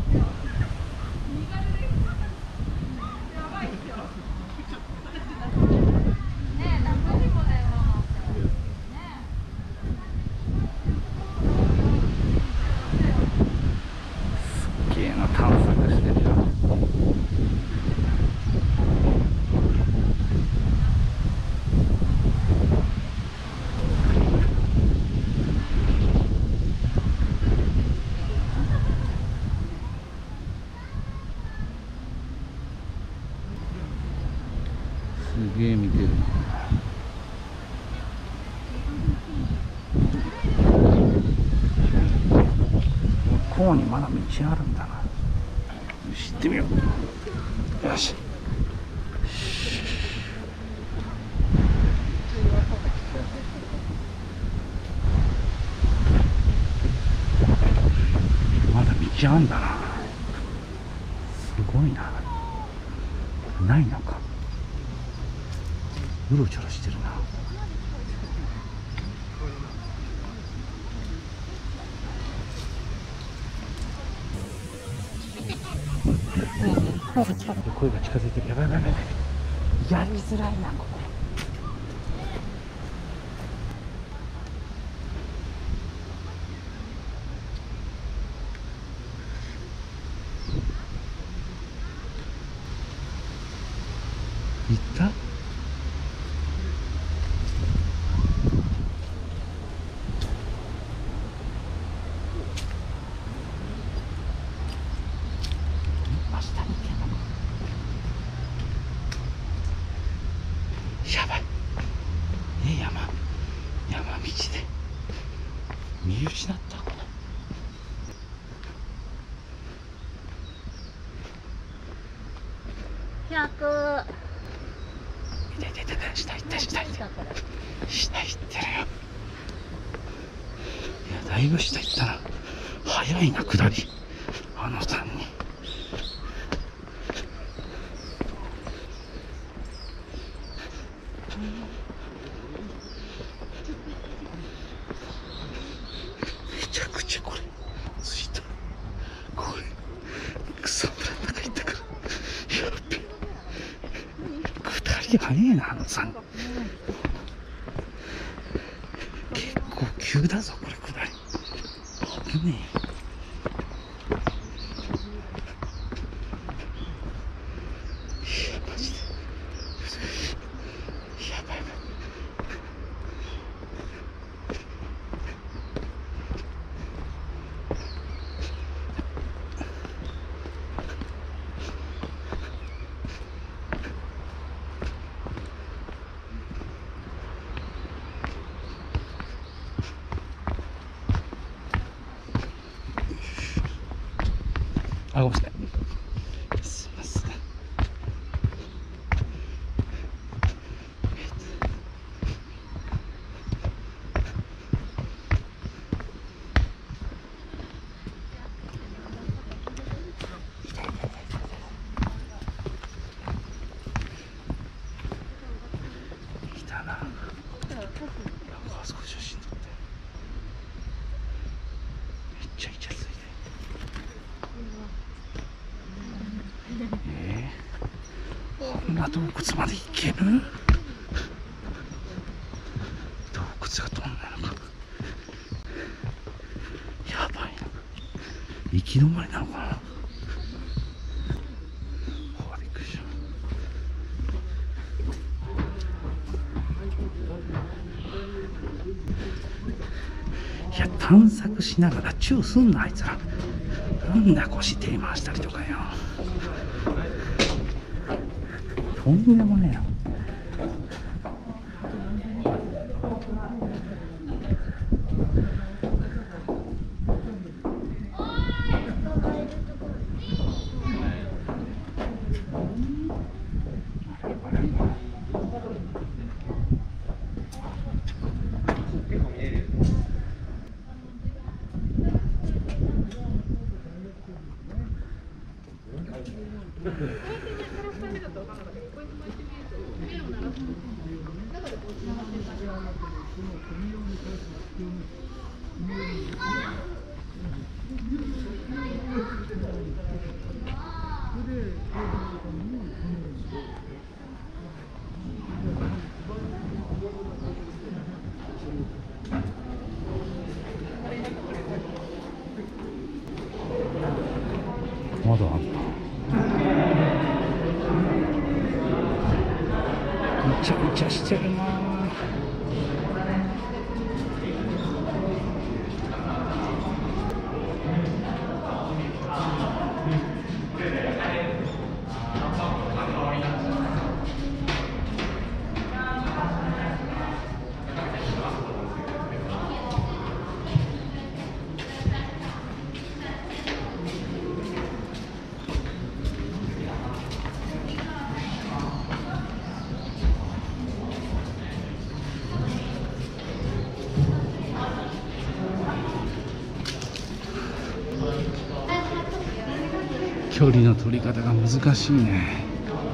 すっげえな、探索してるよ。すげえ見てる。向こうにまだ道あるんだな。よし、行ってみよう。よし。まだ道あんだな。すごいな。ないのか。うろちょろしてるな。声が近づいてる。やばいやばいやばい。やりづらいなここ。行った？やばい。山道で見失ったこれ。 100。 下行ってるよ。いや、だいぶ下行ったな。早いな下り、あのさんに。めちゃくちゃこれついた。これ草むらの中行ったから、やっべ、下り早えな、あのさん。結構急だぞこれ、下り危ねえ。あ、ごめんなさい。すいません。いたな。あそこ写真撮って。めっちゃイチャついて。こんな洞窟まで行ける？ き止まりなのかな。びっくりした。いや、探索しながらチューすんな、あいつら。なんだ腰手回したりとかよ。とんでもねえよ。まだあんな。イチャイチャしてるな。距離の取り方が難しいね。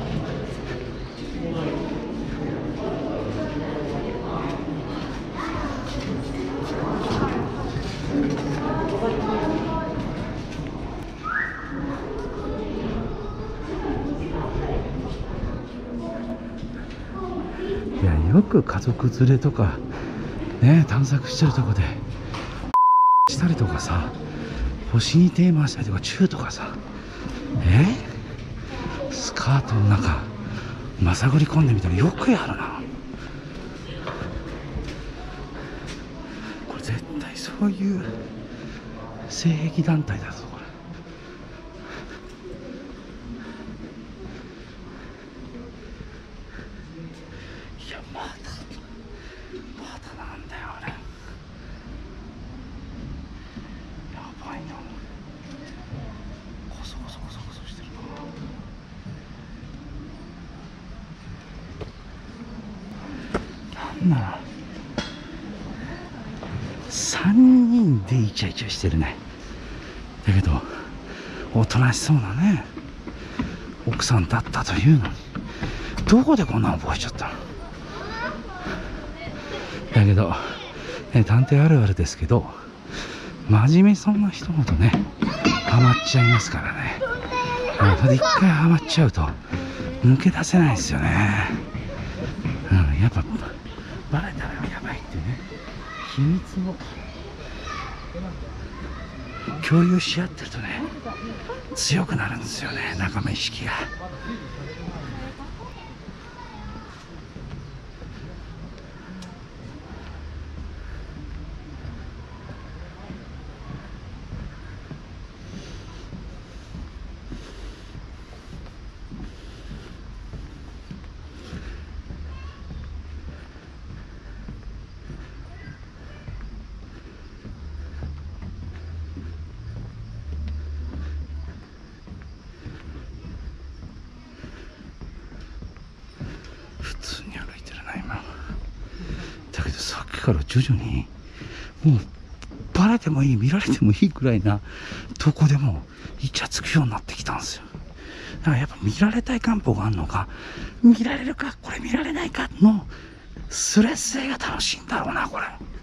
いや、よく家族連れとかね、探索してるとこでしたりとかさ、星に手回したりとかチューとかさ、スカートの中まさぐり込んでみたらよくやるな。これ絶対そういう性癖団体だぞこれ。いや、まだなんだよあれ。やばいな。コソコソしてるな。なんなら3人でイチャイチャしてるね。だけどおとなしそうなね奥さんだったというのに、どこでこんなの覚えちゃったの。だけど、探偵あるあるですけど、真面目そうな人ほどねハマっちゃいますからね。それで一回ハマっちゃうと抜け出せないですよね。やっぱバレたらやばいっていうね、秘密を共有し合ってるとね強くなるんですよね、仲間意識が。普通に歩いてるな今。だけどさっきから徐々にもうバレてもいい、見られてもいいくらいなとこでもイチャつくようになってきたんですよ。だからやっぱ見られたい願望があるのか、見られるかこれ見られないかのスレスレが楽しいんだろうなこれ。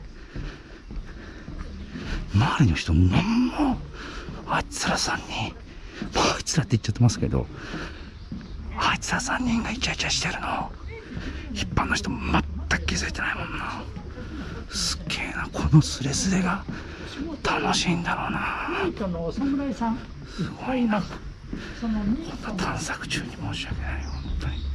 周りの人何もあいつら3人、あいつらって言っちゃってますけど、あいつら3人がイチャイチャしてるの一般の人も全く気づいてないもんな。すっげえな、このスレスレが楽しいんだろうな。 のお侍さんすごいな。 そのこんな探索中に申し訳ないよ本当に。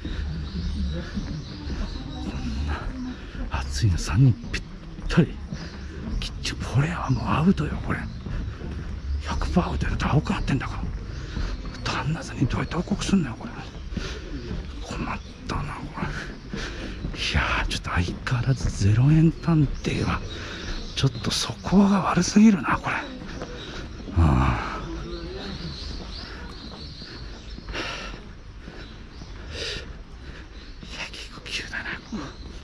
こんな暑いの3人ぴったり。これはもうアウトよこれ。100% アウトよ。青くなってんだから。旦那さんにどうやって報告すんのよこれ。困ったなこれ。いやーちょっと相変わらず0円探偵はちょっと素行が悪すぎるなこれ。ああ。いや結構急だなここ。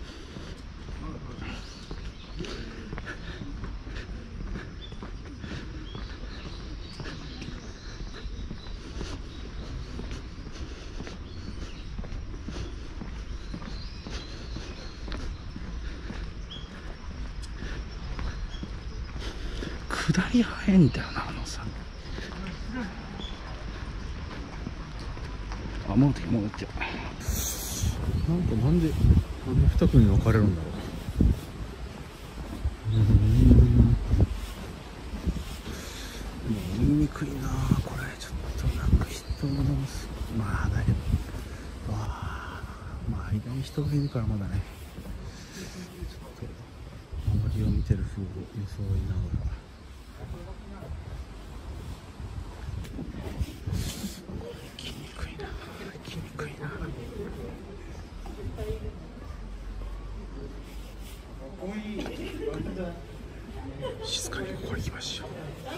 下り早いんだよなあのさ。あ戻ってきた戻ってきた。 なんで2組に分かれるんだろう。もう言いにくいなこれ。ちょっとなんか人のまあだけどまあ間に人がいるからまだね。ちょっと周りを見てる風を装いながら。来にくいな。静かにここに行きましょう。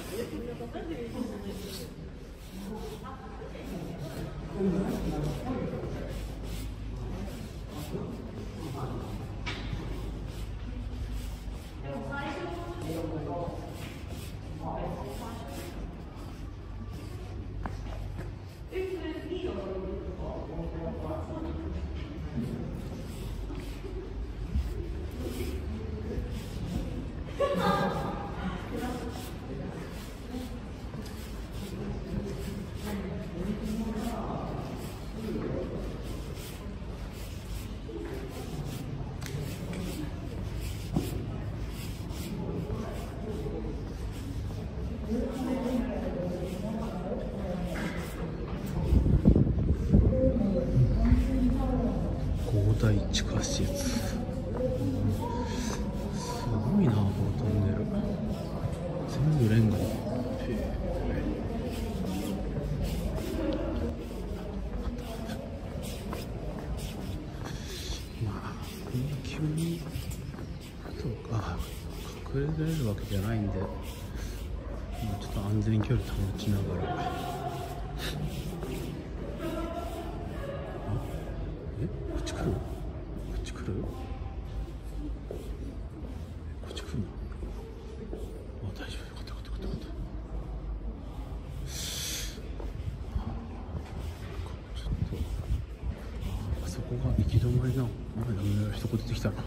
大地下施設、すごいなこのトンネル。全部レンガだ。まあ急に隠れられるわけじゃないんで、ちょっと安全距離保ちながら。こっち来る？こっち来る？こっち来るな。大丈夫。よかったよかったよかった。ちょっとあそこが行き止まりなの。人出てきたな。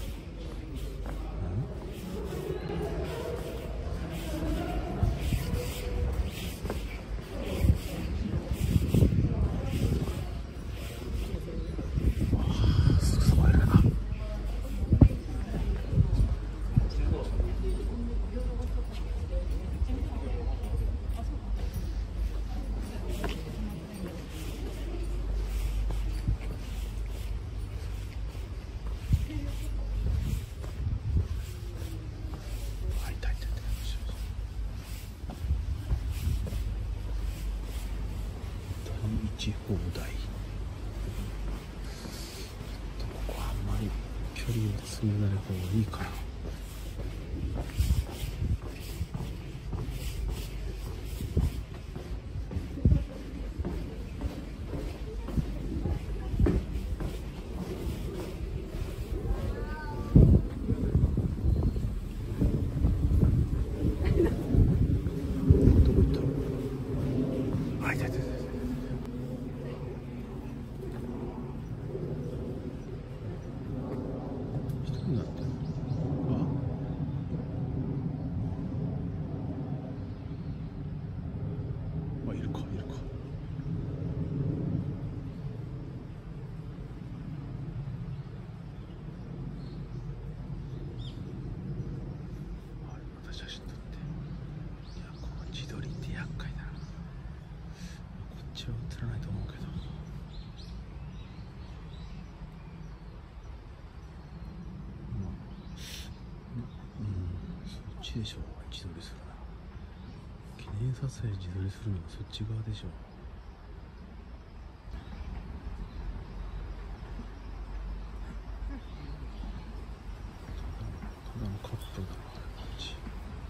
放題。ここはあんまり距離を詰めない方がいいかな。どこ行ったの？あ、いたいたいた。一人になってる。 でしょ。自撮りするな。記念撮影自撮りするのはそっち側でしょ。ただのカップルだな、こっち。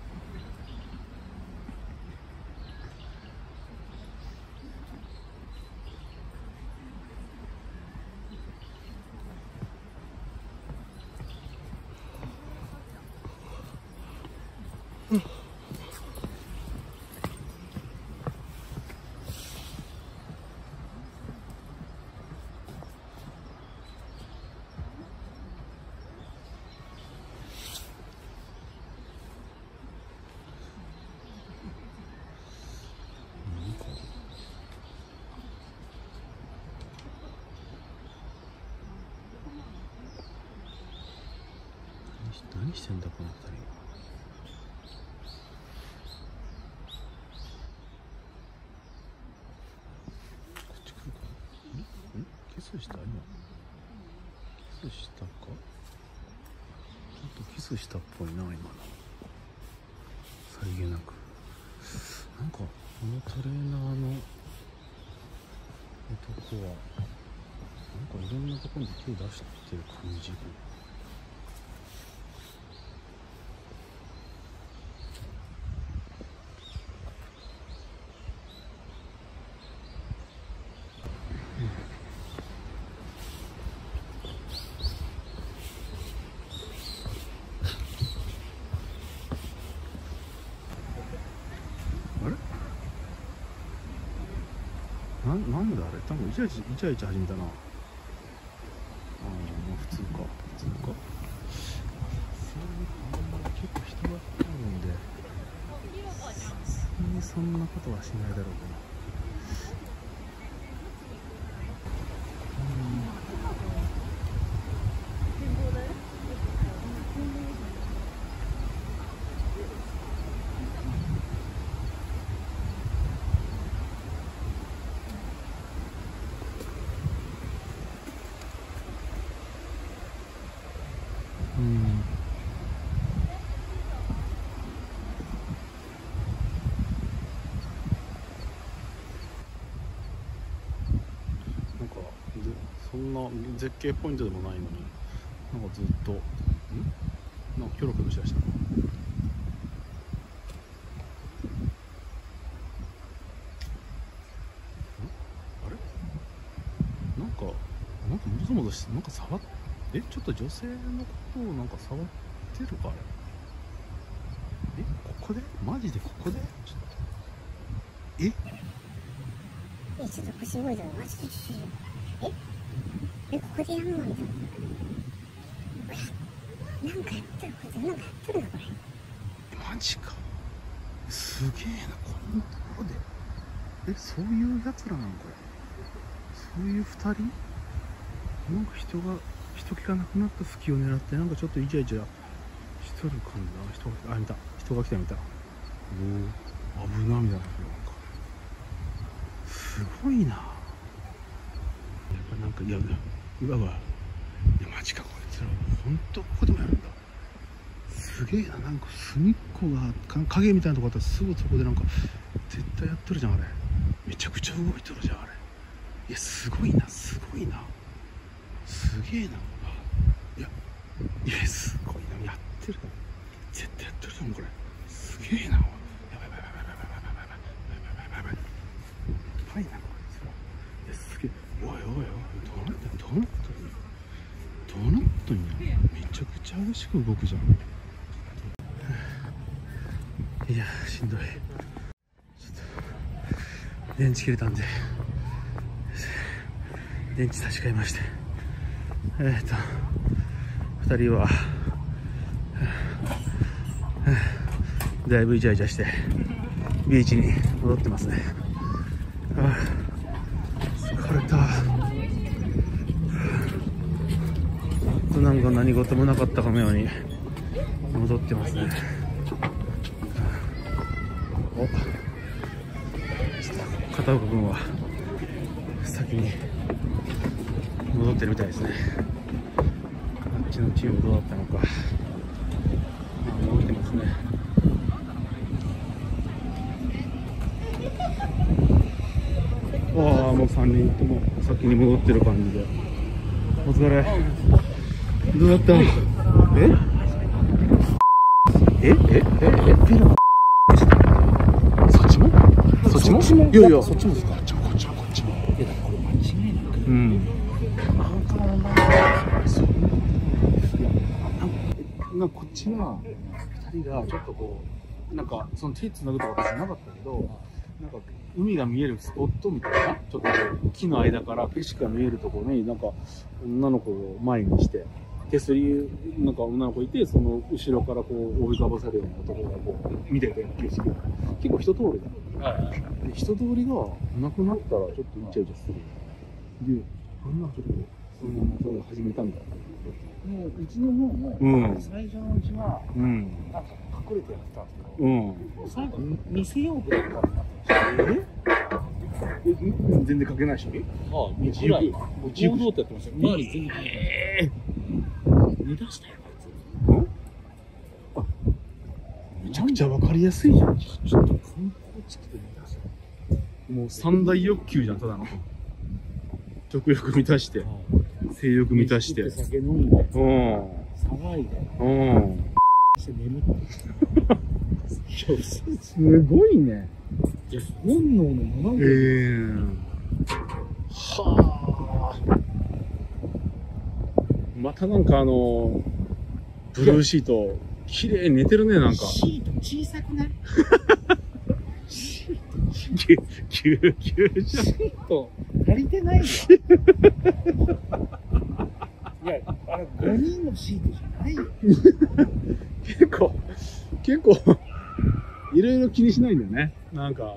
何してんだこの二人。こっち来るか。キスした今。キスしたか。ちょっとキスしたっぽいな今の。さりげなく。なんかこのトレーナーの男はなんかいろんなところに手出してる感じ。なんだあれ、多分イチャイチャ始めたな。まあ普通か。結構人が来るんで、さすがにそんなことはしないだろうけど。なんかそんな絶景ポイントでもないのに、なんかずっとなんかキョロキョロしだしたの。あれなんかもぞもぞしてなんか触っちょっと女性のことをなんか触ってるかあれ。ここでマジでここでちょっとちょっと腰動いたらマジでここでやんのみたいな。なんかやってるこいつなんかやってるなこれ。 マジか。すげえなこんなところで。そういうやつらなのこれ。そういう2人なんか人気がなくなった隙を狙ってなんかちょっとイチャイチャしとる感じだ。見た人が来た見た。おお危なみたいな。すごいな。やっぱなんかいやマジかこいつら本当ここでもやるんだ。すげえな。なんか隅っこが影みたいなとこあったらすぐそこでなんか絶対やっとるじゃんあれ。めちゃくちゃ動いとるじゃんあれ。いやすごいなすげえな。いやすごいな。やってる絶対やってるじゃんこれ。すげえな。やばいなこいつら。いやすげえ。おいどうなっとんや。めちゃくちゃ激しく動くじゃん。いやしんどい。ちょっと電池切れたんで電池差し替えまして、2人はだいぶイチャイチャしてビーチに戻ってますね。疲れた。なんか何事もなかったかのように戻ってますね。ちょっと片岡君は先に戻ってるみたいですね。あっちのチームどうだったのか。動いてますね。 もう3人とも先に戻ってる感じで。お疲れ。どうだった？ピラそっちも？そっちも？いやいや、そっちもですか？こっちも。いや、これ間違いなく。うん。なんかこっちは2人がちょっとこうなんかその手つなぐとか別になかったけど、なんか海が見えるスポットみたいな、ちょっとこう木の間から景色が見えるところになんか女の子を前にして手すりなんか女の子いて、その後ろからこう覆いかぶさるような男がこう見てて景色が結構人通りだ。で人通りがなくなったらちょっとイチャイチャする。でこんなちょっとそのままそれ始めたみたいな。 もううちの方も最初のうちはなんか隠れてやってたんですけど、最後見せようぐらいからなってました。 全然書けないし。 ぐらい堂々とやってました。周り全然見出したよあいつ。 めちゃくちゃわかりやすいじゃん。 ちょっと観光地区で見出した。 もう三大欲求じゃん、ただの。食欲満たして、性欲満たして。 酒飲んで、騒いで、して眠って。 すごいね。 いや、本能のままで。 はあ。またなんかブルーシート、綺麗に寝てるね、なんか。 シート小さくないぎゅうぎゅうじゃん。 シート足りてないよ。いや、あれ5人のシートじゃないよ。 結構いろいろ気にしないんだよね。なんか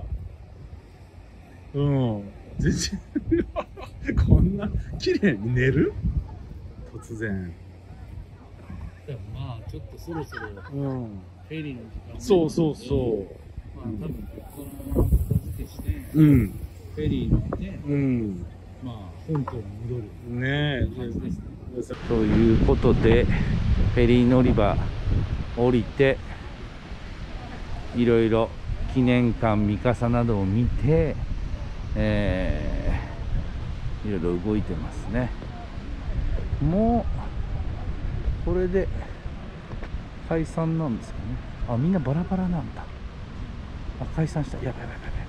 全然こんな綺麗に寝る？突然。 でもまあちょっとそろそろフェリーの時間。 そう。 まあ多分ここの片付けして、フェリー乗って、まあ本島に戻るね感じですね。 ということでフェリー乗り場降りていろいろ記念館三笠などを見て、いろいろ動いてますね。もうこれで解散なんですかね。あ、みんなバラバラなんだ。あ、解散した。やばい。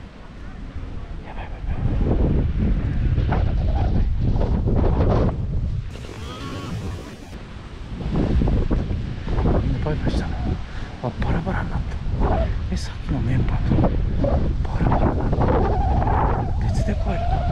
バイバイしたの。あ、バラバラになった。さっきのメンバーとバラバラなんだ。別で帰る。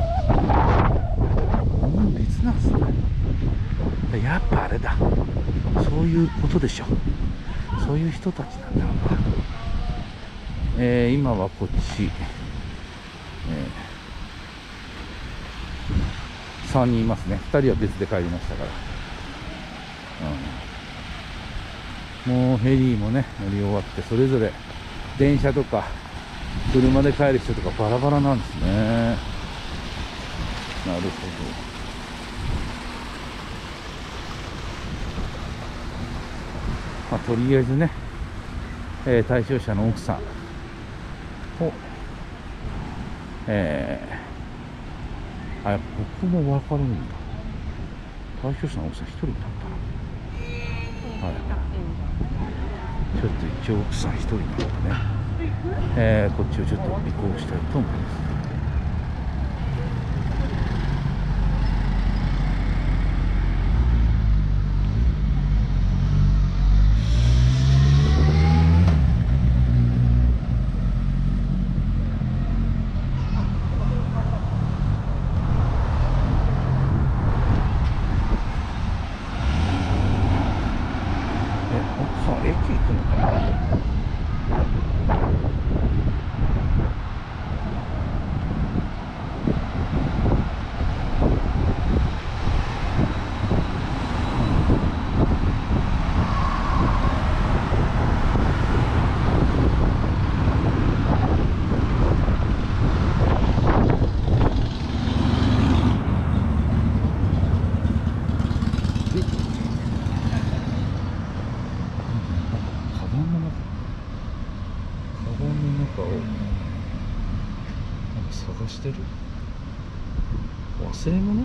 別なんですね。やっぱあれだ。そういうことでしょ。そういう人たちなんだろうな。今はこっち、3人いますね。2人は別で帰りましたから、もうフェリーもね乗り終わって、それぞれ電車とか車で帰る人とかバラバラなんですね。なるほど。まあ、とりあえずね、対象者の奥さんを、ここも分かれるんだ。対象者の奥さん1人だったな。ちょっと一応奥さん1人なんでね、こっちをちょっと尾行したいと思います。駅行くのかな。探してる。 忘れ物？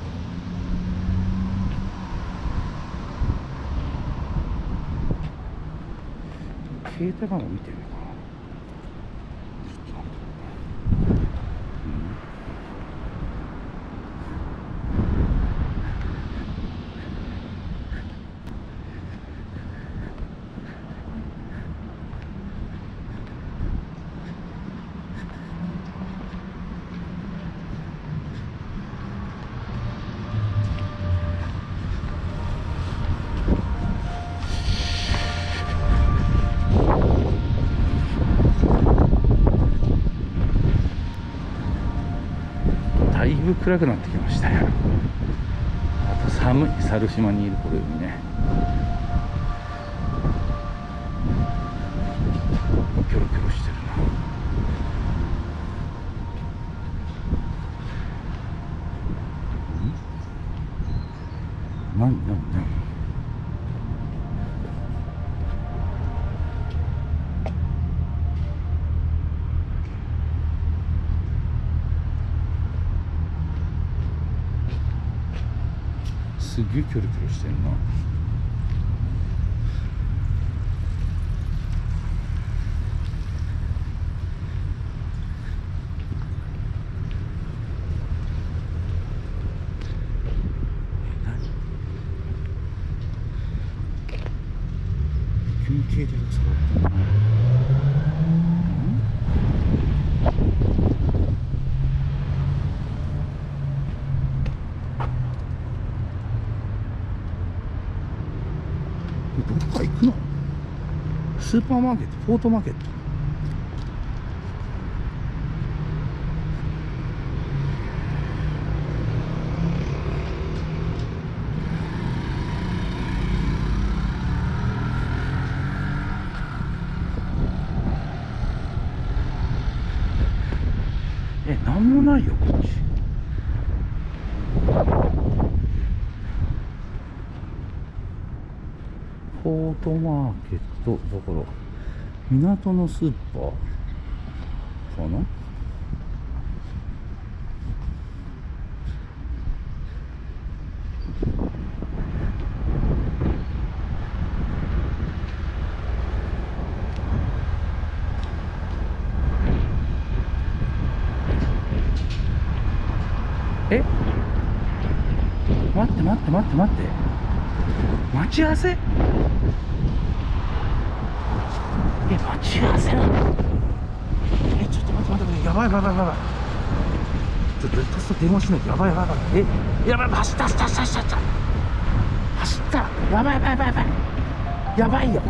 携帯番号見てみようかな。だいぶ暗くなってきましたよ。あと寒い、猿島にいる頃よりね。キョロキョロしてるな。何すげえキョロキョロしてんな。休憩で触ってんな。どっか行くの？スーパーマーケット、フォートマーケット。なんもないよこっち。フォートマーケットだから港のスーパーかな。待って待って待って待って、待ち合わせ？待ち合わせなの？ちょっと待って待って、やばいやばいやばいやばい。ちょっとレッドスト電話しないと。やばいやばいやばい。やばい、走った走った走った走った走った。やばいやばいやばいやばいやばいよ。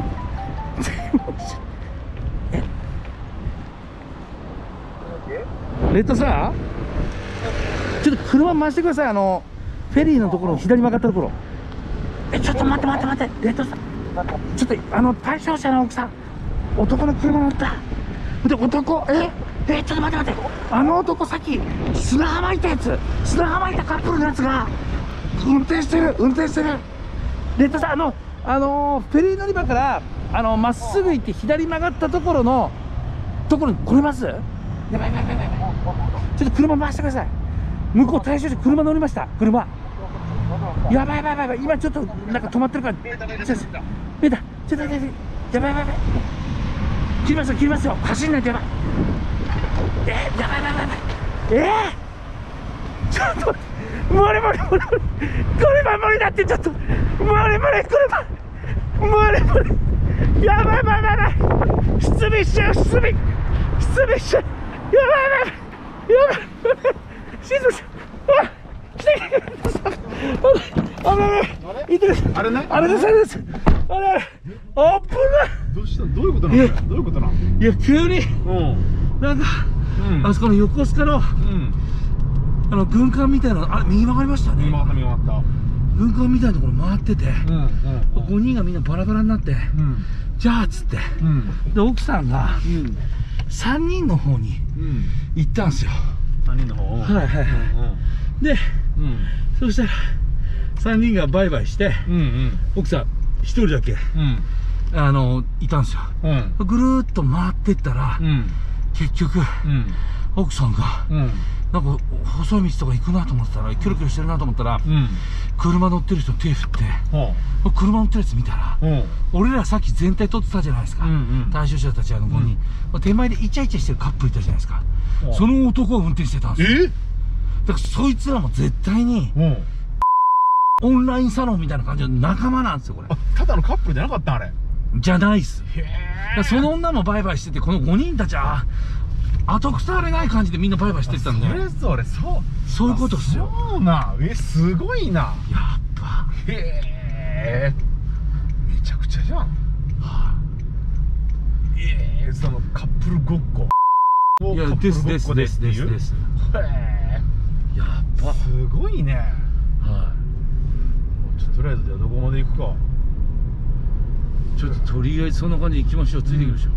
レッドさん、ちょっと車回してください。フェリーのところ左曲がったところ。ちょっと待って待って待って、レッドさん、ちょっと対象者の奥さん、男の車乗った。で男、ちょっと待って待って、男さっき砂浜いたやつ、砂浜いたカップルのやつが運転してる。レッドさん、フェリー乗り場からまっすぐ行って左曲がったところに来れます？やばいやばいやばいやばい。ちょっと車回してください。向こう対象者車乗りました。車やばいやばいやばい。今ちょっとなんか止まってるから、見えた。ちょっとやばいやばいやばい。切りますよ。走んないとやばい。やばいやばいやばい。ちょっと無理。車無理だって。ちょっと無理。やばいやばいやばい。失明しちゃう。やばいやばい。静かに。あれです。あっぶな。 どうした？どういうことなの？いや急になんかあそこの横須賀の軍艦みたいな、あれ右曲がりましたね。右曲がった軍艦みたいなところ回ってて、5人がみんなバラバラになって、じゃあっつって、で奥さんが3人の方に行ったんですよ。 3人の方。 はいで、そしたら3人がバイバイして、奥さん1人だけいたんですよ。ぐるーっと回ってったら、結局奥さんが、なんか細い道とか行くなと思ってたら、キョロキョロしてるなと思ったら、車乗ってる人手振って、車乗ってるやつ見たら、俺らさっき全体撮ってたじゃないですか、対象者たち5人、手前でイチャイチャしてるカップルいたじゃないですか、その男を運転してたんですよ。だからそいつらも絶対に、オンラインサロンみたいな感じの仲間なんですよ、これ。 ただのカップルじゃなかった、あれ。 じゃないっす。その女もバイバイしてて、この5人たちは後腐れない感じでみんなバイバイしてたんで。そういうことっすよ。 そうな、すごいな。やっぱ。 へえ。めちゃくちゃじゃん。そのカップルごっこ。 いや、です。へえ。やっぱ。 すごいね。とりあえずじゃあどこまで行くか。 ちょっととりあえずそんな感じで行きましょう。ついていきましょう。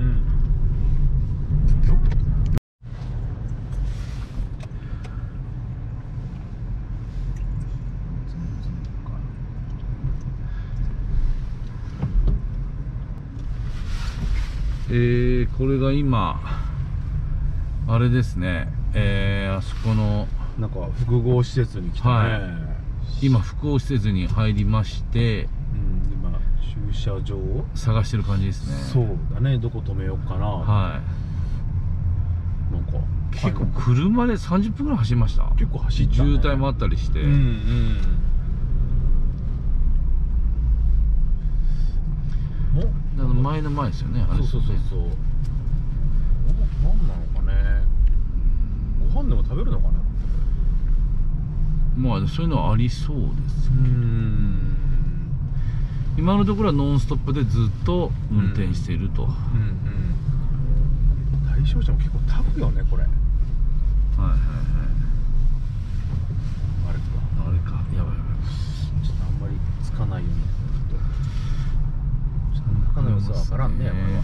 これが今あれですね、あそこのなんか複合施設に来たね。 今複合施設に入りまして、 今駐車場を探してる感じですね。 そうだね、どこ止めようかな。なんか結構車で30分ぐらい走りました。 結構走ったね。 渋滞もあったりして、前の前ですよね。 そう。何なのかね。ご飯でも食べるのかな。 まあそういうのはありそうですけど、今のところはノンストップでずっと運転していると。 対象者も結構タフよね、これ。あれか、やばい。ちょっとあんまりつかないように。中の様子は分からんね、これは。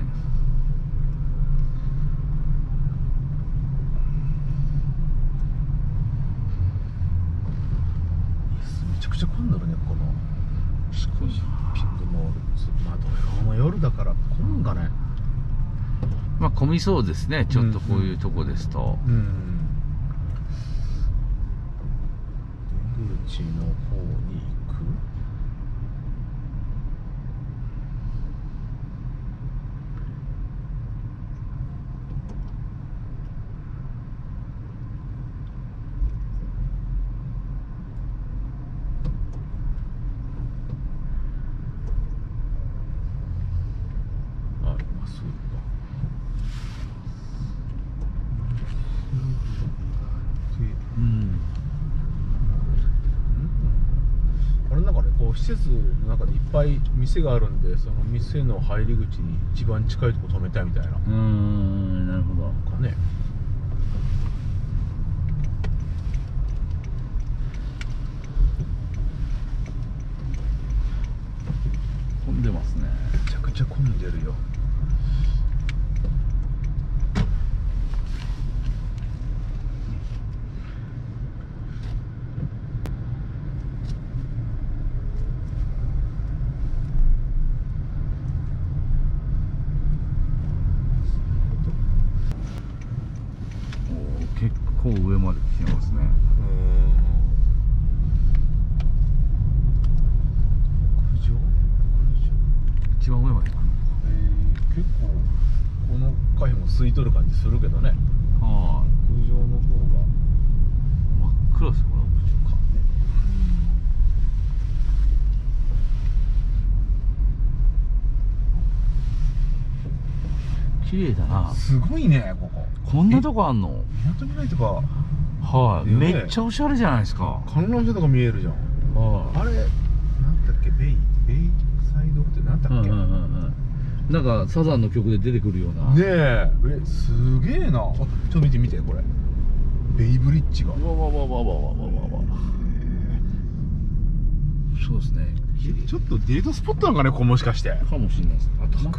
めちゃくちゃ混んでるね、このショッピングモール。まあ土曜の夜だから混むんかね。 まあ混みそうですね、ちょっとこういうとこですと。 出口の方に行く。施設の中でいっぱい店があるんで、その店の入り口に一番近いとこ止めたいみたいな。 なるほどかね。 混んでますね。 めちゃくちゃ混んでるよ。 結構上まで来てますね。一番上まで行くの。 結構この階も空いとる感じするけどね。屋上の方が真っ暗ですよ、これ。綺麗だな。 すごいね、ここ。 こんなとこあんの？ みなとみらいとか。 めっちゃおしゃれじゃないですか。 観覧車とか見えるじゃん。あれ、なんだっけ、ベイサイドってなんだっけ。 なんかサザンの曲で出てくるような。 ねえ、すげえな。ちょっと見てこれ。ベイブリッジが。 そうですね。 ちょっとデートスポットなんかね、ここもしかして。 かもしれないです。あ、止まった？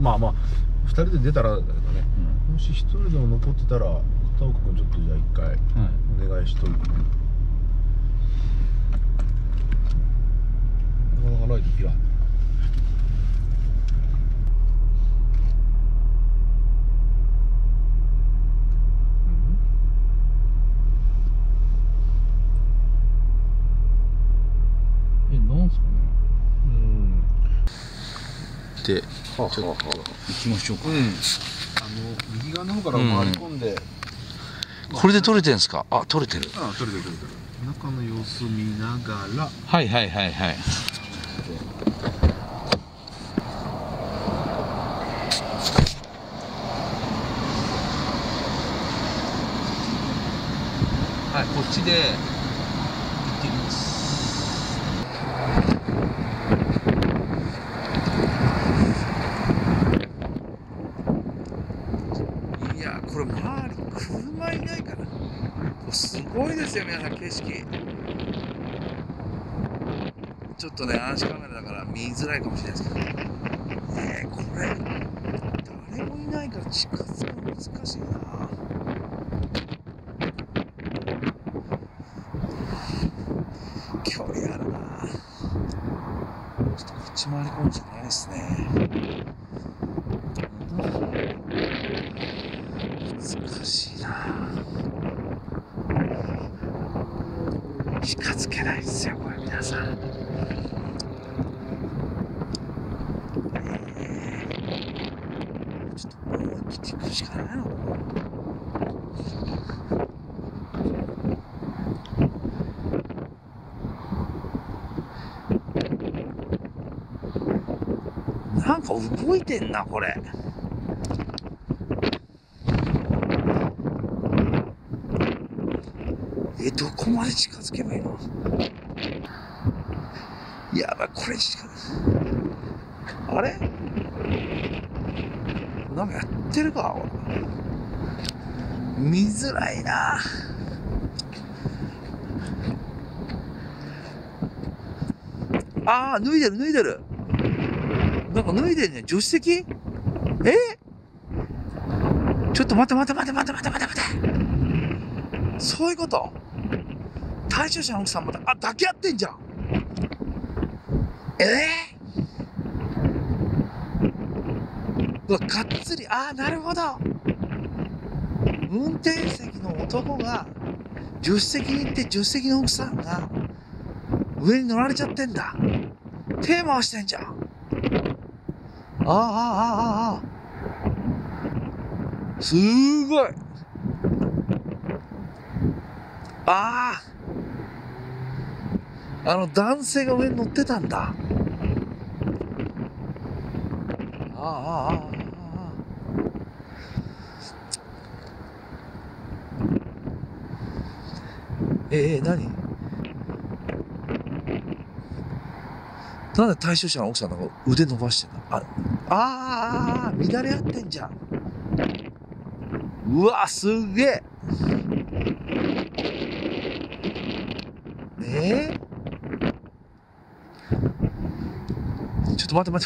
まあまあ2人で出たらだけどね、もし1人でも残ってたら片岡君ちょっとじゃあ1回お願いしといて、なかなかライトピラなんすかね。 で、 ちょっと行きましょうか。 右側の方から回り込んで、 これで撮れてるんですか？あ、撮れてる。 撮れてる。中の様子見ながら。 はいはいはいはい。 はい、こっちで行ってきます。いや、これ周り車いないから。すごいですよ、皆さん、景色。ちょっとね、暗視カメラだから見づらいかもしれないですけど。これ、誰もいないから近づくの難しいな。距離あるな。ちょっとこっち回り込むしかないですね。難しいな。近づけないですよ、これ皆さん。ちょっと思い切っていくしかないのかな。なんか動いてんな、これ。どこまで近づけばいいの？やばい、これ近づあれなんかやってるか？見づらいな。ああ、脱いでる。なんか脱いでんね。助手席？ちょっと待って。そういうこと？対象者の奥さんまた、抱き合ってんじゃん。うわ、がっつり、なるほど。運転席の男が、助手席に行って、助手席の奥さんが、上に乗られちゃってんだ。手回してんじゃん。すーごい。男性が上に乗ってたんだ。何？なんで対象者の奥さんの腕伸ばしてんの？乱れ合ってんじゃん。うわ、すげえ。ちょっと待って。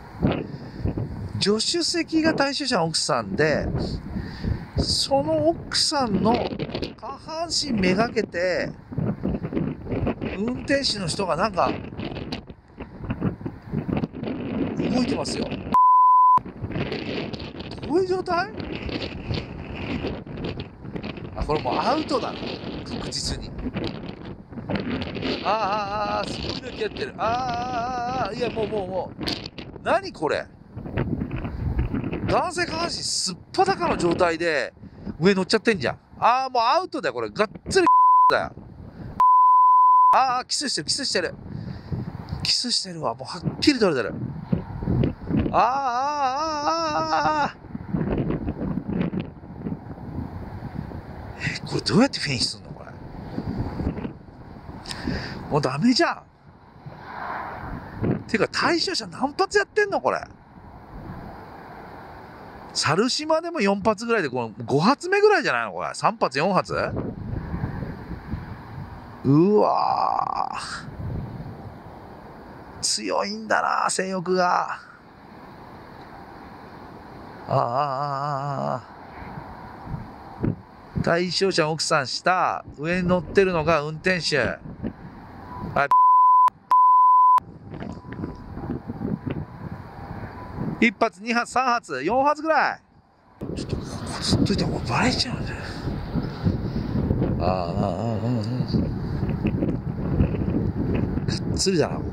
助手席が対象者の奥さんで、その奥さんの下半身めがけて、運転手の人がなんか、動いてますよ。どういう状態？これもうアウトだな。確実に。すごいのきやってる。いや、もう。何これ？男性下半身すっぱだかの状態で上乗っちゃってんじゃん。もうアウトだよ、これ。がっつりだよ。キスしてる。キスしてるわ。もうはっきり取れてる。これどうやってフィニッシュすんのこれ。もうダメじゃん。てか対象者何発やってんのこれ。猿島でも4発ぐらいで、この5発目ぐらいじゃないのこれ。3発4発？うわー。強いんだな、性欲が。 対象者奥さん下、上に乗ってるのが運転手。1発、2発、3発、4発ぐらい。ちょっとここずっといたらもうバレちゃうんだよ。がっつりだな。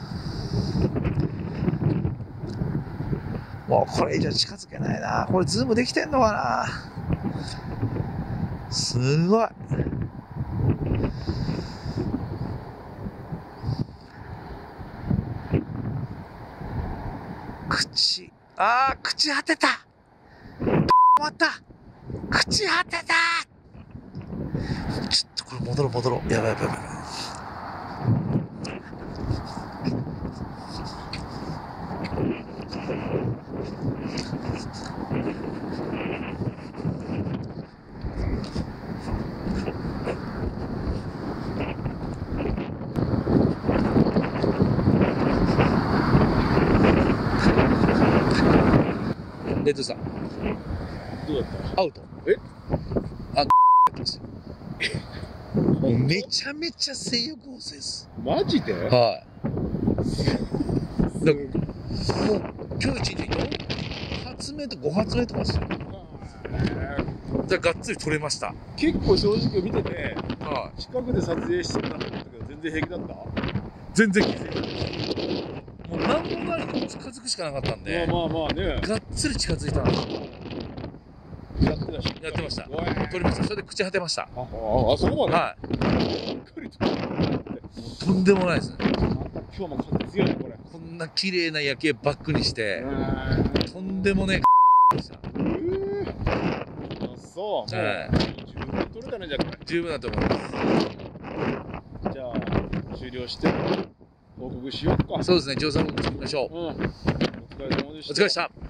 もうこれ以上近づけないな。これズームできてんのかな。すごい。口当てた。止まった。口当てた。ちょっとこれ戻ろう。やばい。レッドさんどうだった？ アウト。めちゃめちゃ性欲旺盛です。 マジで？ はい。もう今日一日4発目と5発目とかですよ。じゃあがっつり取れました。 結構正直見てて、 はい。 近くで撮影してるなと思ったけど全然平気だった？ 全然気づいてない。もう何もないのに近づくしかなかったんで、 まあね、 がっつり近づいたんですよ。やってました。取りました。それで朽ち果てました。 そこまで？ はい。とんでもないですね。 今日も風強いね、これ。 こんな綺麗な夜景バックにして、とんでもねえでした。 そう。十分取れたね、じゃあこれ。 十分だと思います。 じゃあ、終了して、報告しようか。 そうですね、乗車報告してみましょう。 お疲れ様でした。 お疲れ様でした。